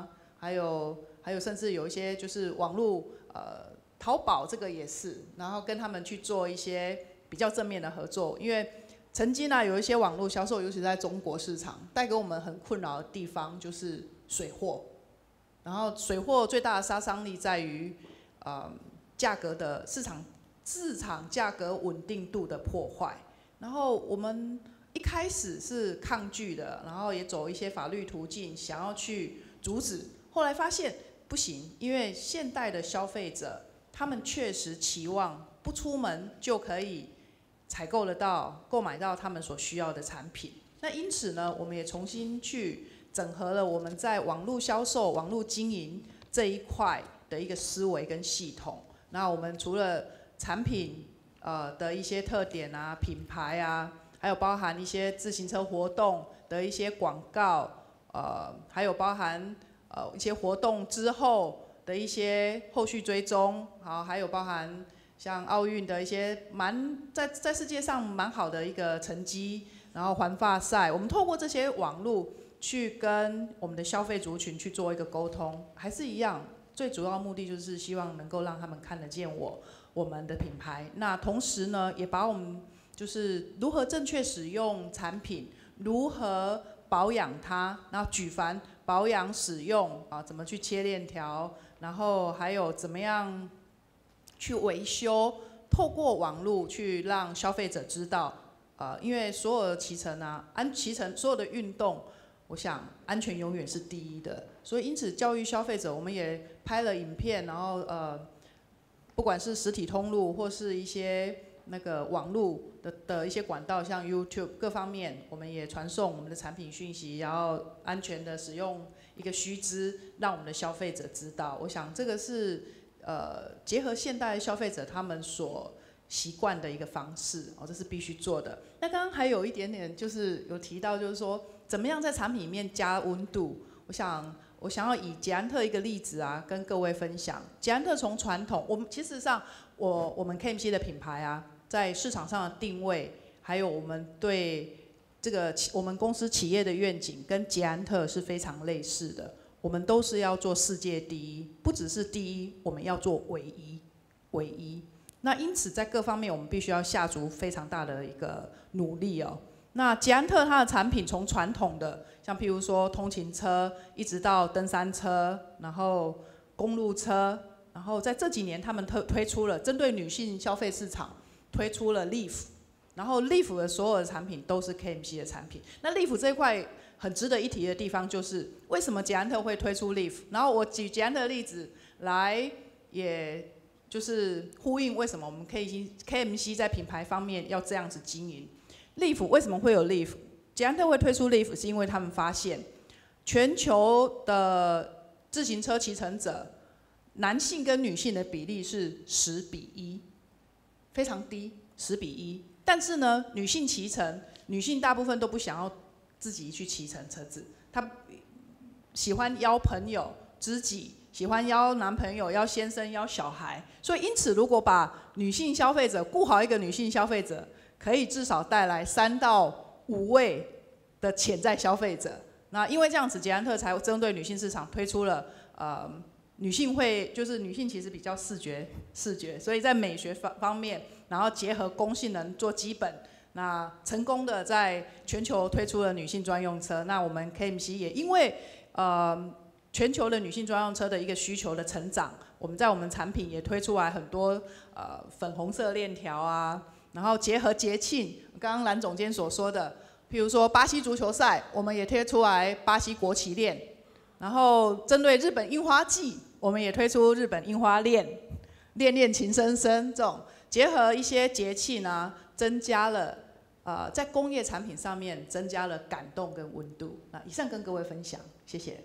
还有甚至有一些就是网络淘宝这个也是，然后跟他们去做一些比较正面的合作，因为曾经有一些网络销售，尤其在中国市场带给我们很困扰的地方就是水货，然后水货最大的杀伤力在于价格的市场价格稳定度的破坏，然后我们一开始是抗拒的，然后也走一些法律途径想要去阻止，后来发现不行，因为现代的消费者他们确实期望不出门就可以采购得到、购买到他们所需要的产品。那因此呢，我们也重新去整合了我们在网络销售、网络经营这一块的一个思维跟系统。那我们除了产品的一些特点啊、品牌啊，还有包含一些自行车活动的一些广告，还有包含一些活动之后的一些后续追踪，好，还有包含像奥运的一些在世界上蛮好的一个成绩，然后环法赛，我们透过这些网络去跟我们的消费族群去做一个沟通，还是一样，最主要目的就是希望能够让他们看得见我们的品牌。那同时呢，也把我们就是如何正确使用产品，如何保养它，然后举凡保养使用怎么去切链条，然后还有怎么样去维修，透过网络去让消费者知道，因为所有的骑乘所有的运动，我想安全永远是第一的，所以因此教育消费者，我们也拍了影片，然后不管是实体通路或是一些那个网络的一些管道，像 YouTube 各方面，我们也传送我们的产品讯息，然后安全的使用一个须知，让我们的消费者知道。我想这个是结合现代消费者他们所习惯的一个方式，这是必须做的。那刚刚还有一点点就是有提到，就是说怎么样在产品里面加温度。我想要以捷安特一个例子跟各位分享。捷安特从传统，我们其实上我们 KMC 的品牌在市场上的定位，还有我们对这个我们公司企业的愿景，跟捷安特是非常类似的。我们都是要做世界第一，不只是第一，我们要做唯一。那因此在各方面，我们必须要下足非常大的一个努力哦。那捷安特它的产品从传统的，像譬如说通勤车，一直到登山车，然后公路车，然后在这几年他们推出了针对女性消费市场推出了 Leaf， 然后 Leaf 的所有的产品都是 KMC 的产品。那 Leaf 这一块很值得一提的地方就是为什么捷安特会推出 Leaf， 然后我举捷安特的例子来，也就是呼应为什么我们KMC 在品牌方面要这样子经营。Leaf 为什么会有 Leaf？ 捷安特会推出 Leaf 是因为他们发现全球的自行车骑乘者，男性跟女性的比例是10:1，非常低，10:1。但是呢，女性骑乘，女性大部分都不想要自己去骑乘车子，她喜欢邀朋友、知己，喜欢邀男朋友、邀先生、邀小孩。所以因此，如果把女性消费者顾好一个女性消费者，可以至少带来3到5位的潜在消费者。那因为这样子，捷安特才针对女性市场推出了女性其实比较视觉，所以在美学方面，然后结合公性能做基本，那成功的在全球推出了女性专用车。那我们 KMC 也因为全球的女性专用车的一个需求的成长，我们在我们产品也推出来很多粉红色链条然后结合节庆，刚刚蓝总监所说的，譬如说巴西足球赛，我们也贴出来巴西国旗链，然后针对日本樱花季，我们也推出日本樱花链，恋恋情深深这种结合一些节庆增加了在工业产品上面增加了感动跟温度。那以上跟各位分享，谢谢。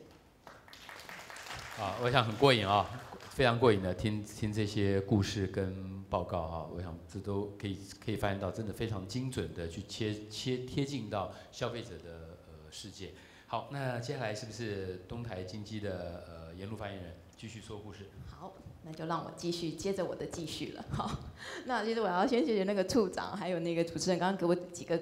我想很过瘾非常过瘾的听这些故事跟报告我想这都可以发现到真的非常精准的去贴近到消费者的世界。好，那接下来是不是东台经济的沿路发言人继续说故事？ 好，那就让我接着我的继续了。好，那其实我要先谢谢那个处长，还有那个主持人刚刚给我几个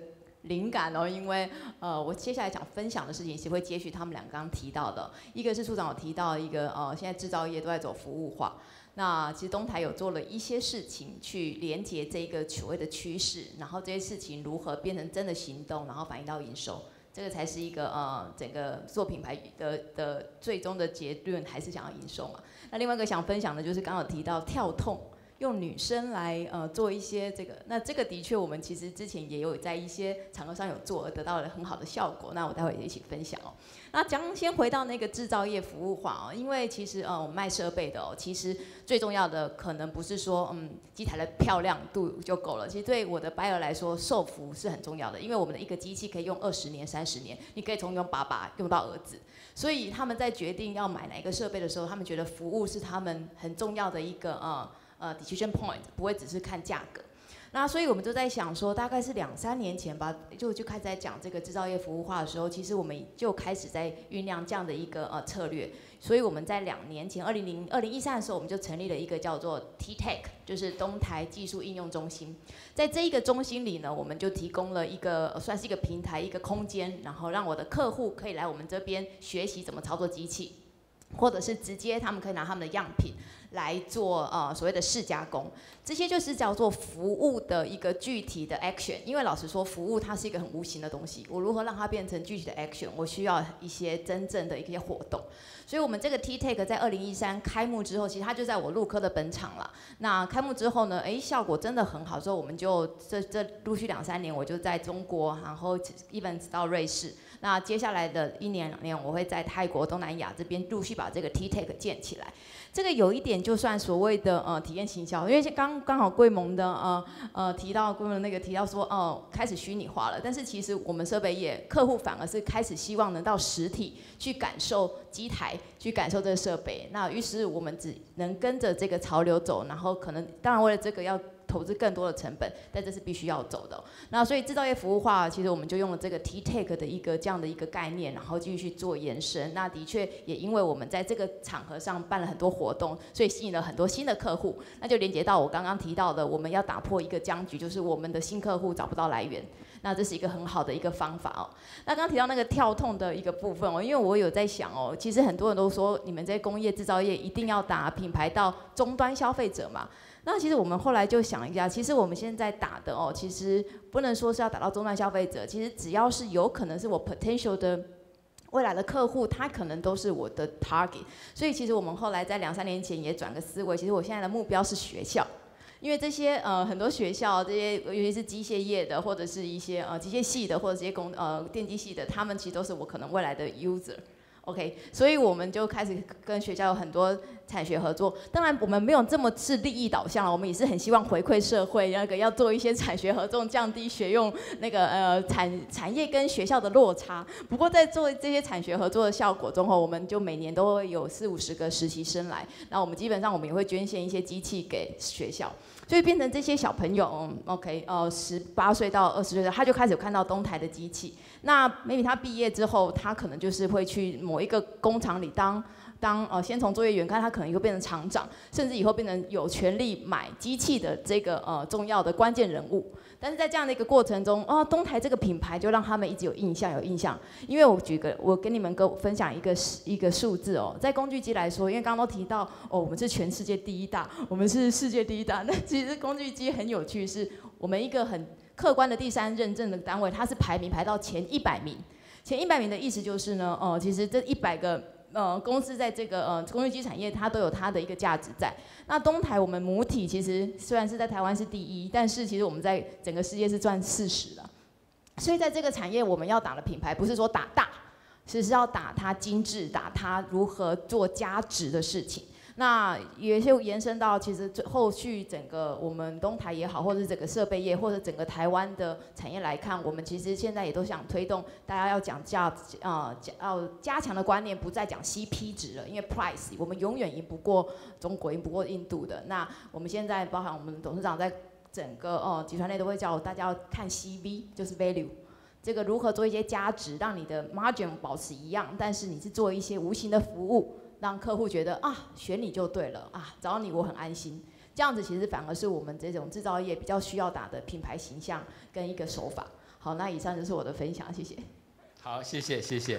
灵感哦，因为我接下来想分享的事情是会接续他们俩刚刚提到的，一个是处长有提到一个现在制造业都在走服务化，那其实东台有做了一些事情去连接这个所谓的趋势，然后这些事情如何变成真的行动，然后反映到营收，这个才是一个整个做品牌的最终的结论，还是想要营收嘛。那另外一个想分享的就是刚刚有提到跳痛。用女生来做一些这个，那这个的确我们其实之前也有在一些场合上有做，而得到了很好的效果。那我待会也一起分享哦。那先回到那个制造业服务化哦，因为其实我们卖设备的哦，其实最重要的可能不是说机台的漂亮度就够了。其实对我的 buyer 来说，受服是很重要的，因为我们的一个机器可以用20年、30年，你可以从用爸爸用到儿子。所以他们在决定要买哪一个设备的时候，他们觉得服务是他们很重要的一个decision point， 不会只是看价格。那所以我们就在想说，大概是2、3年前吧，就开始在讲这个制造业服务化的时候，其实我们就开始在酝酿这样的一个策略。所以我们在2年前，2013的时候，我们就成立了一个叫做 T-Tech， 就是东台技术应用中心。在这一个中心里呢，我们就提供了一个算是一个平台、一个空间，然后让我的客户可以来我们这边学习怎么操作机器，或者是直接他们可以拿他们的样品来做所谓的试加工，这些就是叫做服务的一个具体的 action。因为老实说，服务它是一个很无形的东西，我如何让它变成具体的 action， 我需要一些真正的一些活动。所以我们这个 T-Tech 在2013开幕之后，其实它就在我陆科的本场了。那开幕之后呢，效果真的很好，之后我们就这陆续2、3年，我就在中国，然后 even 到瑞士。那接下来的1年、2年，我会在泰国、东南亚这边陆续把这个 T-Tech 建起来。这个有一点就算所谓的体验行销，因为刚好贵盟的提到贵盟那个提到说开始虚拟化了，但是其实我们设备业客户反而是开始希望能到实体去感受机台，去感受这个设备。那于是我们只能跟着这个潮流走，然后可能当然为了这个要投资更多的成本，但这是必须要走的。那所以制造业服务化，其实我们就用了这个 T-Tech 的这样的一个概念，然后继续做延伸。那的确也因为我们在这个场合上办了很多活动，所以吸引了很多新的客户。那就连接到我刚刚提到的，我们要打破一个僵局，就是我们的新客户找不到来源。那这是一个很好的一个方法哦。那刚刚提到那个跳痛的一个部分哦，因为我有在想哦，其实很多人都说你们这些工业制造业一定要打品牌到终端消费者嘛。那其实我们后来就想一下，其实我们现在打的哦，其实不能说是要打到终端消费者，其实只要是有可能是我 potential 的未来的客户，他可能都是我的 target。所以其实我们后来在2、3年前也转个思维，其实我现在的目标是学校。因为这些很多学校，这些尤其是机械业的，或者是一些机械系的，或者这些电机系的，他们其实都是我可能未来的 user。OK， 所以我们就开始跟学校有很多产学合作。当然，我们没有这么是利益导向了，我们也是很希望回馈社会，要做一些产学合作，降低学用那个产业跟学校的落差。不过在做这些产学合作的效果中后，我们就每年都会有40、50个实习生来，那我们基本上我们也会捐献一些机器给学校。所以变成这些小朋友，18岁到20岁的，他就开始有看到东台的机器。那 maybe 他毕业之后，他可能就是会去某一个工厂里当先从作业员，看他可能以后变成厂长，甚至以后变成有权利买机器的这个重要的关键人物。但是在这样的一个过程中，东台这个品牌就让他们一直有印象。因为我跟你们分享一个数字哦，在工具机来说，因为刚刚都提到我们是全世界第1大，我们是世界第1大。那其实工具机很有趣，是我们一个很客观的第3认证的单位，它是排到前100名。前100名的意思就是呢，其实这100个。公司在这个工具机产业，它都有它的一个价值在。那东台我们母体其实虽然是在台湾是第1，但是其实我们在整个世界是占40了。所以在这个产业，我们要打的品牌不是说打大，是要打它精致，打它如何做加值的事情。那也就延伸到，其实后续整个我们东台也好，或者是整个设备业，或者整个台湾的产业来看，我们其实现在也都想推动大家要讲要加强的观念，不再讲 CP 值了，因为 price 我们永远赢不过中国，赢不过印度的。那我们现在包含我们董事长在整个集团内都会叫大家要看 CV， 就是 value。这个如何做一些加值，让你的 margin 保持一样，但是你是做一些无形的服务。让客户觉得选你就对了找你我很安心，这样子其实反而是我们这种制造业比较需要打的品牌形象跟一个手法。 好，那以上就是我的分享，谢谢。 好，谢谢。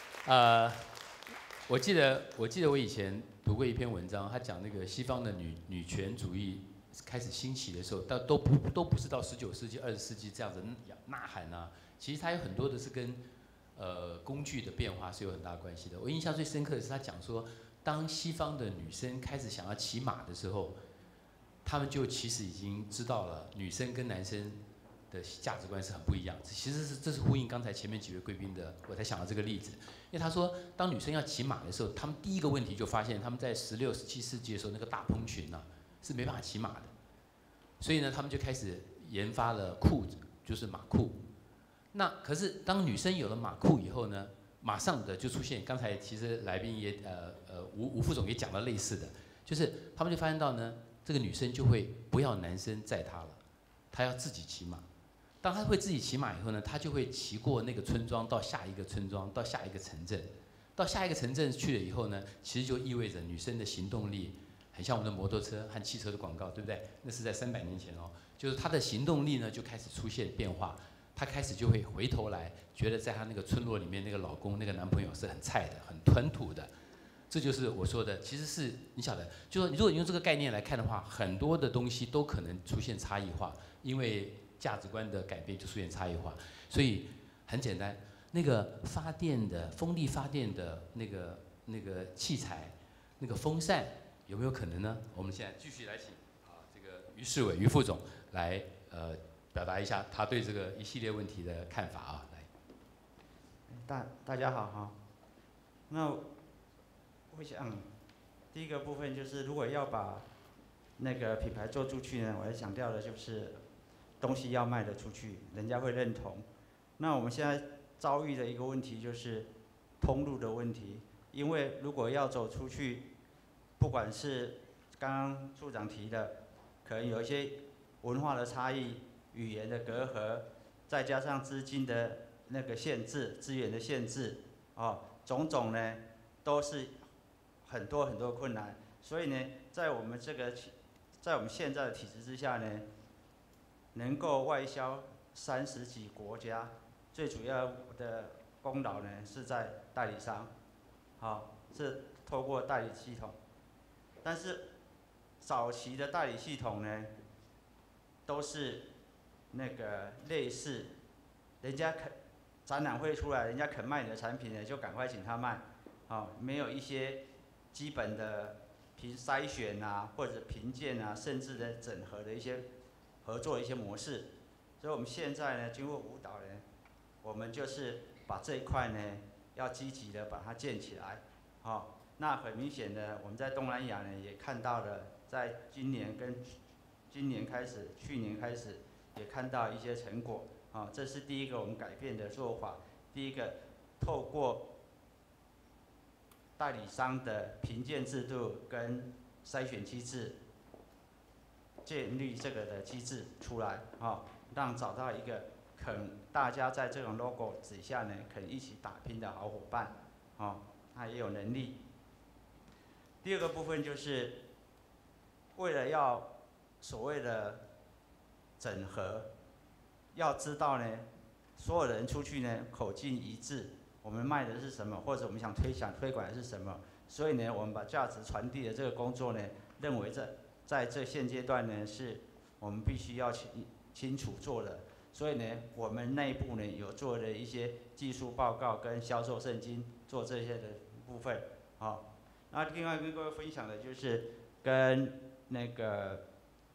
我记得我以前读过一篇文章，他讲那个西方的女权主义开始兴起的时候，都不是到19世纪、20世纪这样子呐喊啊。其实它有很多的是跟工具的变化是有很大关系的。我印象最深刻的是他讲说，当西方的女生开始想要骑马的时候，他们就其实已经知道了女生跟男生的价值观是很不一样。其实这是呼应刚才前面几位贵宾的，我才想到这个例子。因为他说，当女生要骑马的时候，他们第一个问题就发现，他们在16、17世纪的时候，那个大蓬裙啊是没办法骑马的，所以呢，他们就开始研发了裤子，就是马裤。那可是当女生有了马裤以后呢，马上的就出现，刚才其实来宾也吴副总也讲了类似的，就是他们就发现到呢，这个女生就会不要男生载她了，她要自己骑马。当她会自己骑马以后呢，她就会骑过那个村庄到下一个村庄，到下一个城镇，到下一个城镇去了以后呢，其实就意味着女生的行动力很像我们的摩托车和汽车的广告，对不对？那是在300年前哦，就是她的行动力呢就开始出现变化。她开始就会回头来，觉得在她那个村落里面，那个老公、那个男朋友是很菜的、很吞吐的。这就是我说的，其实是你晓得，就是如果你用这个概念来看的话，很多的东西都可能出现差异化，因为价值观的改变就出现差异化。所以很简单，那个发电的风力发电的那个器材，那个风扇有没有可能呢？我们现在继续来请这个于世伟于副总来表达一下他对这个一系列问题的看法啊，来。 大家好哈。那我想第一个部分就是，如果要把那个品牌做出去呢，我要强调的就是东西要卖得出去，人家会认同。那我们现在遭遇的一个问题就是通路的问题，因为如果要走出去，不管是刚刚处长提的，可能有一些文化的差异、语言的隔阂，再加上资金的那个限制、资源的限制，种种呢都是很多困难。所以呢，在我们现在的体制之下呢，能够外销30几国家，最主要的功劳呢是在代理商，是透过代理系统。但是早期的代理系统呢，都是那个类似，人家展览会出来，人家肯卖你的产品呢，就赶快请他卖，没有一些基本的筛选啊，或者评鉴啊，甚至的整合的一些合作的一些模式。所以我们现在呢，经过舞蹈呢，我们就是把这一块呢，要积极的把它建起来，那很明显的，我们在东南亚呢也看到了，在今年开始，去年开始也看到一些成果，这是第一个我们改变的做法。第一个，透过代理商的评鉴制度跟筛选机制，建立这个的机制出来，让找到一个大家在这种 logo 底下呢，肯一起打拼的好伙伴，他也有能力。第二个部分就是，为了要所谓的整合，要知道呢，所有人出去呢口径一致，我们卖的是什么，或者我们想推广的是什么，所以呢，我们把价值传递的这个工作呢，认为在这现阶段呢，是我们必须要清楚做的。所以呢，我们内部呢有做了一些技术报告跟销售圣经，做这些的部分，那另外跟各位分享的就是，跟那个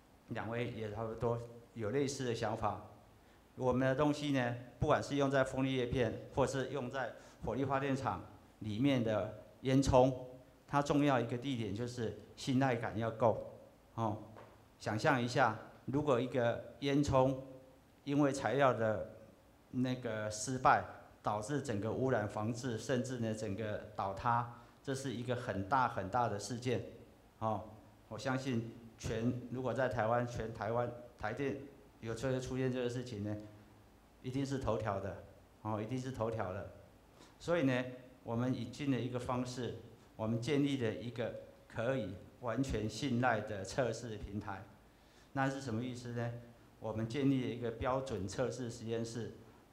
2位也差不多有类似的想法。我们的东西呢，不管是用在风力叶片，或是用在火力发电厂里面的烟囱，它重要一个地点就是信赖感要够。想象一下，如果一个烟囱因为材料的那个失败，导致整个污染防治，甚至呢整个倒塌。这是一个很大的事件，我相信如果在台湾，全台湾台电有出现这个事情呢，一定是头条的，一定是头条的。所以呢，我们引进了一个方式，我们建立了一个可以完全信赖的测试平台。那是什么意思呢？我们建立了一个标准测试实验室，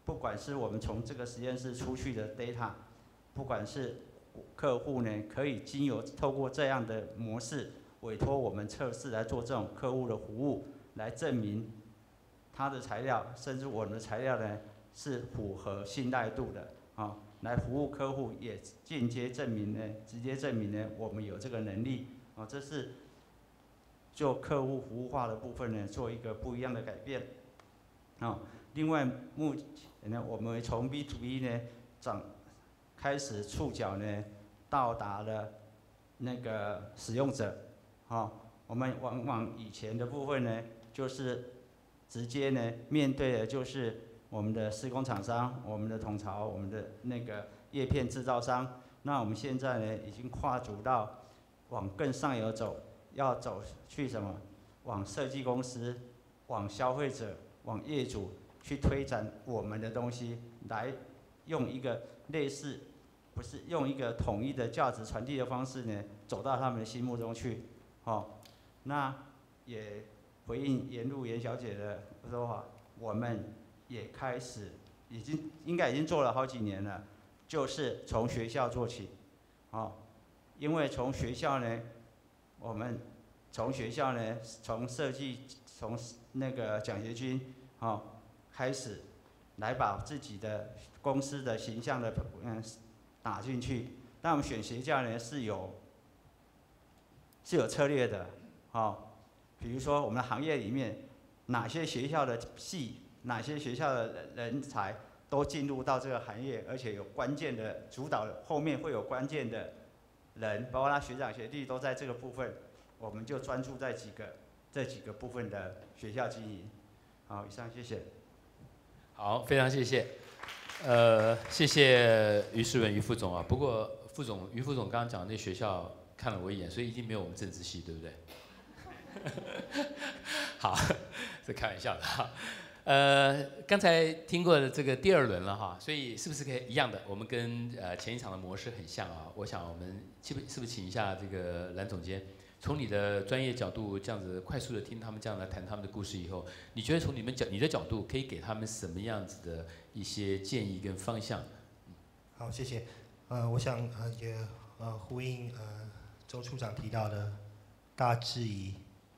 不管是我们从这个实验室出去的 data， 不管是客户呢，可以透过这样的模式委托我们测试来做这种客户的服务，来证明他的材料，甚至我们的材料呢是符合信赖度的啊，来服务客户，也间接证明呢，直接证明呢我们有这个能力啊，这是就客户服务化的部分呢做一个不一样的改变啊。另外目前呢，我们从 B to B 呢开始触角呢到达了那个使用者，我们往往以前的部分呢，就是直接呢面对的就是我们的施工厂商、我们的统筹、我们的那个叶片制造商。那我们现在呢已经跨足到往更上游走，要走去什么？往设计公司、往消费者、往业主去推展我们的东西，来用一个类似。不是用一个统一的价值传递的方式呢，走到他们的心目中去，那也回应严小姐的说法，我们也开始应该已经做了好几年了，就是从学校做起，因为从学校呢，我们从学校呢，从设计从那个奖学金开始，来把自己的公司的形象的打进去，但我们选学校呢是有策略的，比如说我们的行业里面哪些学校的系，哪些学校的人才都进入到这个行业，而且有关键的主导，后面会有关键的人，包括他学长学弟都在这个部分，我们就专注在这几个部分的学校经营。好，以上谢谢。 好，非常谢谢。谢谢于世文于副总啊。不过于副总刚刚讲的那学校看了我一眼，所以一定没有我们政治系，对不对？好，这开玩笑的哈。刚才听过的这个第二轮了哈，所以是不是可以一样的？我们跟前一场的模式很像啊。我想我们是不是请一下这个蓝总监，从你的专业角度这样子快速的听他们这样来谈他们的故事以后，你觉得从你的角度可以给他们什么样子的一些建议跟方向？ 好，谢谢。我想也呼应周处长提到的大质疑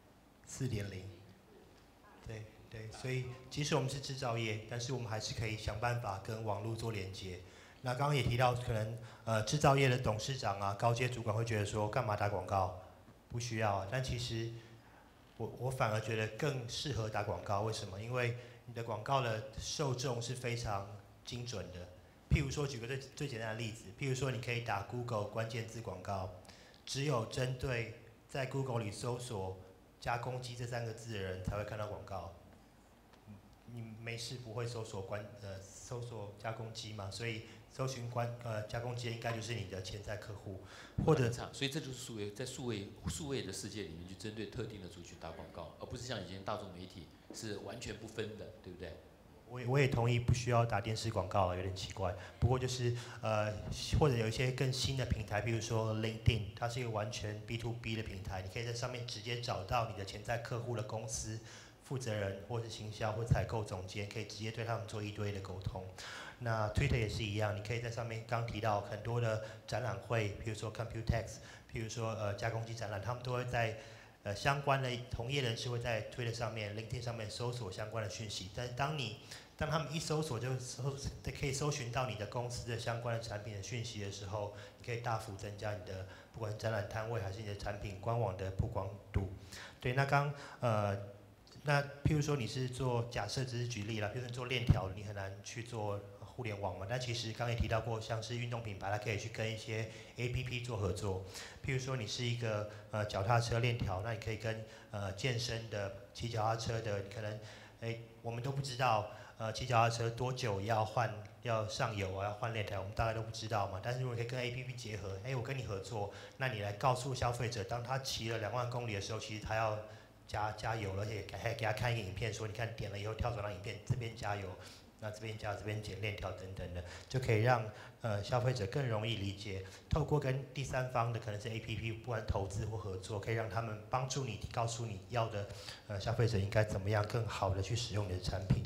4.0。对，所以即使我们是制造业，但是我们还是可以想办法跟网络做连接。那刚刚也提到，可能制造业的董事长啊、高阶主管会觉得说，干嘛打广告？不需要啊。但其实我反而觉得更适合打广告。为什么？因为你的广告的受众是非常精准的。譬如说，举个最简单的例子，譬如说，你可以打 Google 关键字广告，只有针对在 Google 里搜索加工机这3个字的人才会看到广告。你没事不会搜索加工机嘛？所以搜寻加工机应该就是你的潜在客户，或者所以这就是在数位的世界里面去针对特定的族群打广告，而不是像以前大众媒体是完全不分的，对不对？ 我也同意不需要打电视广告了，有点奇怪。不过就是或者有一些更新的平台，比如说 LinkedIn， 它是一个完全 B2B 的平台，你可以在上面直接找到你的潜在客户的公司负责人，或是行销或采购总监，可以直接对他们做一对一的沟通。那 Twitter 也是一样，你可以在上面刚提到很多的展览会，比如说 Computex， 比如说加工机展览，他们都会在相关的同业人士会在 Twitter 上面、LinkedIn 上面搜索相关的讯息。但是当他们一搜索就可以搜寻到你的公司的相关的产品的讯息的时候，你可以大幅增加你的不管是展览摊位还是你的产品官网的曝光度。对，那譬如说你是假设只是举例啦，譬如说你做链条，你很难去做互联网嘛。但其实刚也提到过，像是运动品牌，它可以去跟一些 APP 做合作。譬如说你是一个脚踏车链条，那你可以跟健身的、骑脚踏车的，可能我们都不知道骑脚踏车多久要上油啊，要换链条，我们大概都不知道嘛。但是如果可以跟 APP 结合，我跟你合作，那你来告诉消费者，当他骑了2万公里的时候，其实他要加油了，而且还给他看一个影片，说你看点了以后跳转到影片，这边加油，那这边加油，这边剪链条等等的，就可以让消费者更容易理解。透过跟第三方的可能是 APP， 不管投资或合作，可以让他们帮助你，告诉你要的消费者应该怎么样更好的去使用你的产品。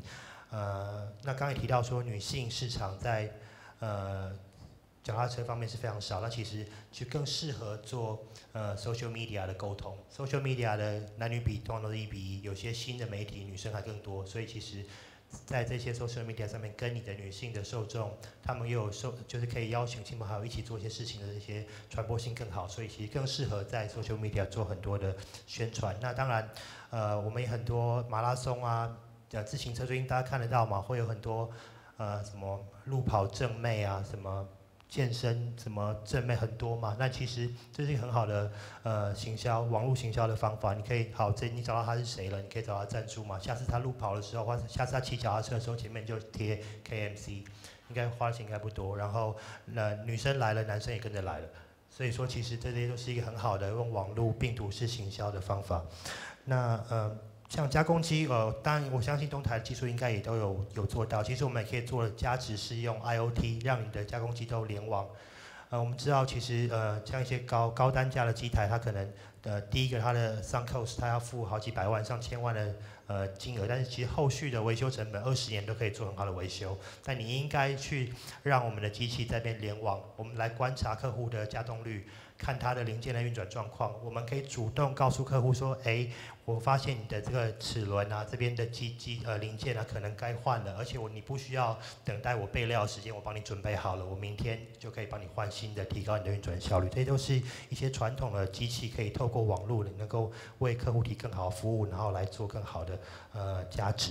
那刚才也提到说女性市场在脚踏车方面是非常少，那其实就更适合做social media 的沟通。social media 的男女比通常都是1:1，有些新的媒体女生还更多，所以其实，在这些 social media 上面，跟你的女性的受众，他们又有就是可以邀请亲朋好友一起做一些事情的这些传播性更好，所以其实更适合在 social media 做很多的宣传。那当然，我们也很多马拉松啊，自行车最近大家看得到嘛，会有很多什么路跑正妹啊，什么健身什么正妹很多嘛，那其实这是一个很好的行销网络行销的方法。你可以你找到他是谁了，你可以找他赞助嘛。下次他路跑的时候，或者下次他骑脚踏车的时候，前面就贴 KMC， 应该花的钱应该不多。然后女生来了，男生也跟着来了。所以说，其实这些都是一个很好的用网络病毒式行销的方法。那像加工机，当然我相信东台的技术应该也都有做到。其实我们也可以做加值，是用 IoT 让你的加工机都联网。我们知道其实像一些高单价的机台，它可能第一个它的 sunk cost 它要付好几百万上千万的金额，但是其实后续的维修成本20年都可以做很好的维修。但你应该去让我们的机器在边联网，我们来观察客户的加动率，看它的零件的运转状况，我们可以主动告诉客户说，我发现你的这个齿轮啊，这边的零件啊，可能该换了，而且你不需要等待我备料的时间，我帮你准备好了，我明天就可以帮你换新的，提高你的运转效率。这些都是一些传统的机器可以透过网络能够为客户提更好的服务，然后来做更好的价值。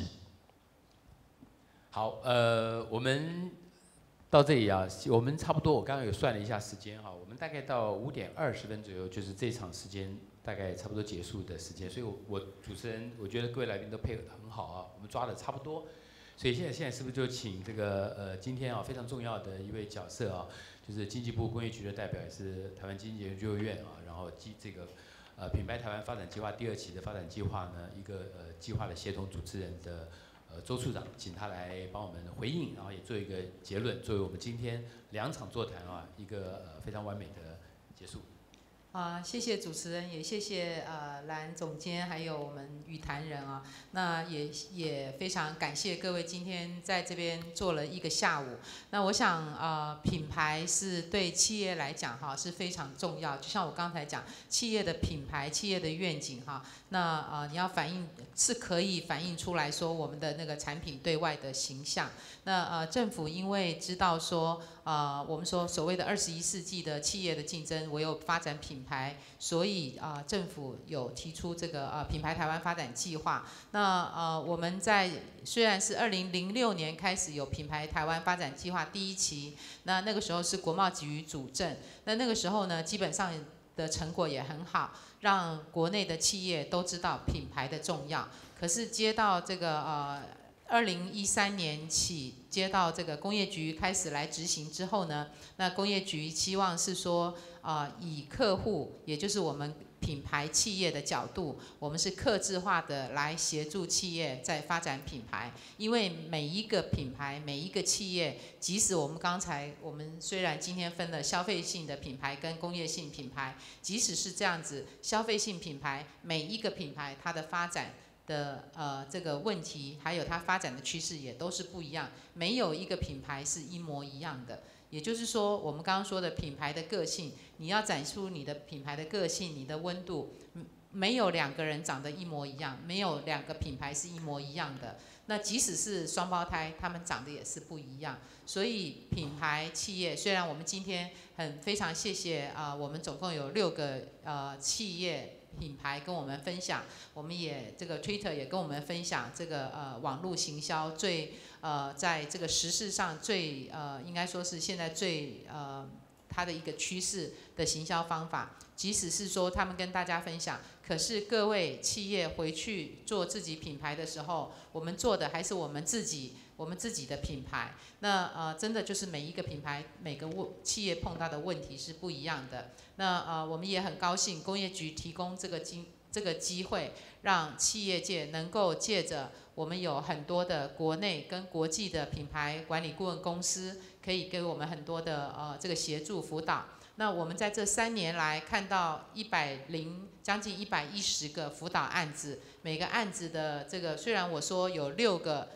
好，我们到这里啊，我们差不多，我刚刚有算了一下时间哈，我们大概到5点20分左右，就是这场时间大概差不多结束的时间，所以我主持人，我觉得各位来宾都配合得很好啊，我们抓的差不多，所以现在是不是就请这个今天啊非常重要的一位角色啊，就是经济部工业局的代表，也是台湾经济研究院啊，然后这个品牌台湾发展计划第2期的发展计划呢，一个计划的协同主持人的周处长，请他来帮我们回应，然后也做一个结论，作为我们今天2场座谈啊一个非常完美的结束。 谢谢主持人，也谢谢蓝总监，还有我们语坛人啊。那也非常感谢各位今天在这边做了一个下午。那我想品牌是对企业来讲哈是非常重要，就像我刚才讲，企业的品牌、企业的愿景哈，那你要反映是可以反映出来说我们的那个产品对外的形象。那政府因为知道说我们说所谓的21世纪的企业的竞争，唯有发展品牌，所以政府有提出这个品牌台湾发展计划。那我们虽然是2006年开始有品牌台湾发展计划第1期，那个时候是国贸局主政，那个时候呢基本上的成果也很好，让国内的企业都知道品牌的重要。可是接到这个2013年起接到这个工业局开始来执行之后呢，那工业局希望是说以客户，也就是我们品牌企业的角度，我们是客制化的来协助企业在发展品牌。因为每一个品牌，每一个企业，即使我们虽然今天分了消费性的品牌跟工业性品牌，即使是这样子，消费性品牌每一个品牌它的发展的这个问题，还有它发展的趋势也都是不一样，没有一个品牌是一模一样的。也就是说，我们刚刚说的品牌的个性，你要展出你的品牌的个性，你的温度，没有2个人长得一模一样，没有2个品牌是一模一样的。那即使是双胞胎，他们长得也是不一样。所以品牌企业，虽然我们今天非常谢谢我们总共有6个企业品牌跟我们分享，我们也这个 Twitter 也跟我们分享这个网络行销在这个时事上最应该说是现在最它的一个趋势的行销方法。即使是说他们跟大家分享，可是各位企业回去做自己品牌的时候，我们做的还是我们自己的品牌。那真的就是每一个品牌每个企业碰到的问题是不一样的。那我们也很高兴工业局提供这个机会，让企业界能够借着我们有很多的国内跟国际的品牌管理顾问公司，可以给我们很多的这个协助辅导。那我们在这3年来看到将近110个辅导案子，每个案子的这个虽然我说有6个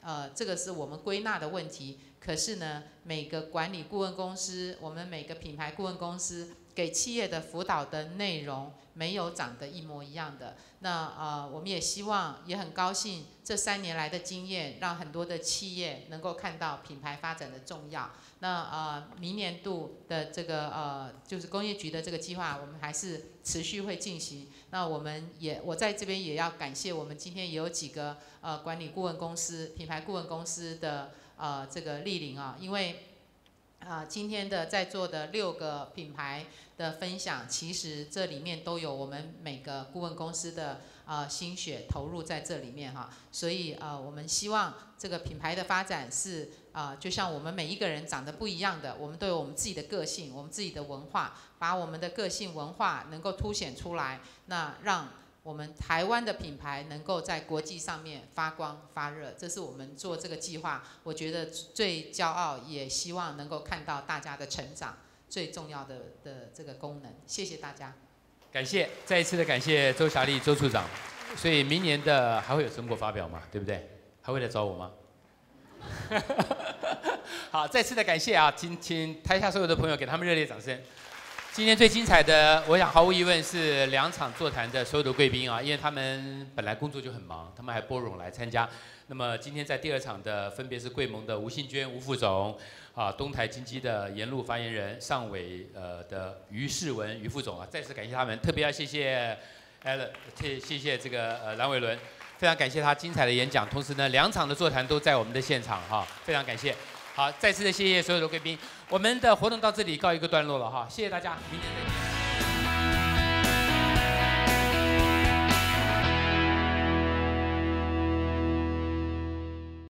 这个是我们归纳的问题。可是呢，每个管理顾问公司，我们每个品牌顾问公司给企业的辅导的内容没有长得一模一样的。那我们也希望，也很高兴这3年来的经验，让很多的企业能够看到品牌发展的重要。那明年度的这个就是工业局的这个计划，我们还是持续会进行。那我在这边也要感谢我们今天也有几个管理顾问公司、品牌顾问公司的这个莅临啊，因为今天的在座的6个品牌的分享，其实这里面都有我们每个顾问公司的心血投入在这里面哈，所以我们希望这个品牌的发展是就像我们每一个人长得不一样的，我们都有我们自己的个性，我们自己的文化，把我们的个性文化能够凸显出来，那让我们台湾的品牌能够在国际上面发光发热，这是我们做这个计划，我觉得最骄傲，也希望能够看到大家的成长，最重要的这个功能。谢谢大家， 感谢，再一次的感谢周霞丽周处长。所以明年的还会有成果发表嘛，对不对？还会来找我吗？好，再次的感谢啊，请台下所有的朋友给他们热烈掌声。今天最精彩的，我想毫无疑问是2场座谈的所有的贵宾啊，因为他们本来工作就很忙，他们还拨冗来参加。那么今天在第2场的分别是贵盟的吴信娟吴副总，东台经济的沿路发言人，上尾的于世文于副总啊，再次感谢他们，特别要谢谢 Alan， 谢谢这个蓝伟伦，非常感谢他精彩的演讲，同时呢2场的座谈都在我们的现场哈，非常感谢。好，再次的谢谢所有的贵宾，我们的活动到这里告一个段落了哈，谢谢大家，明天再见。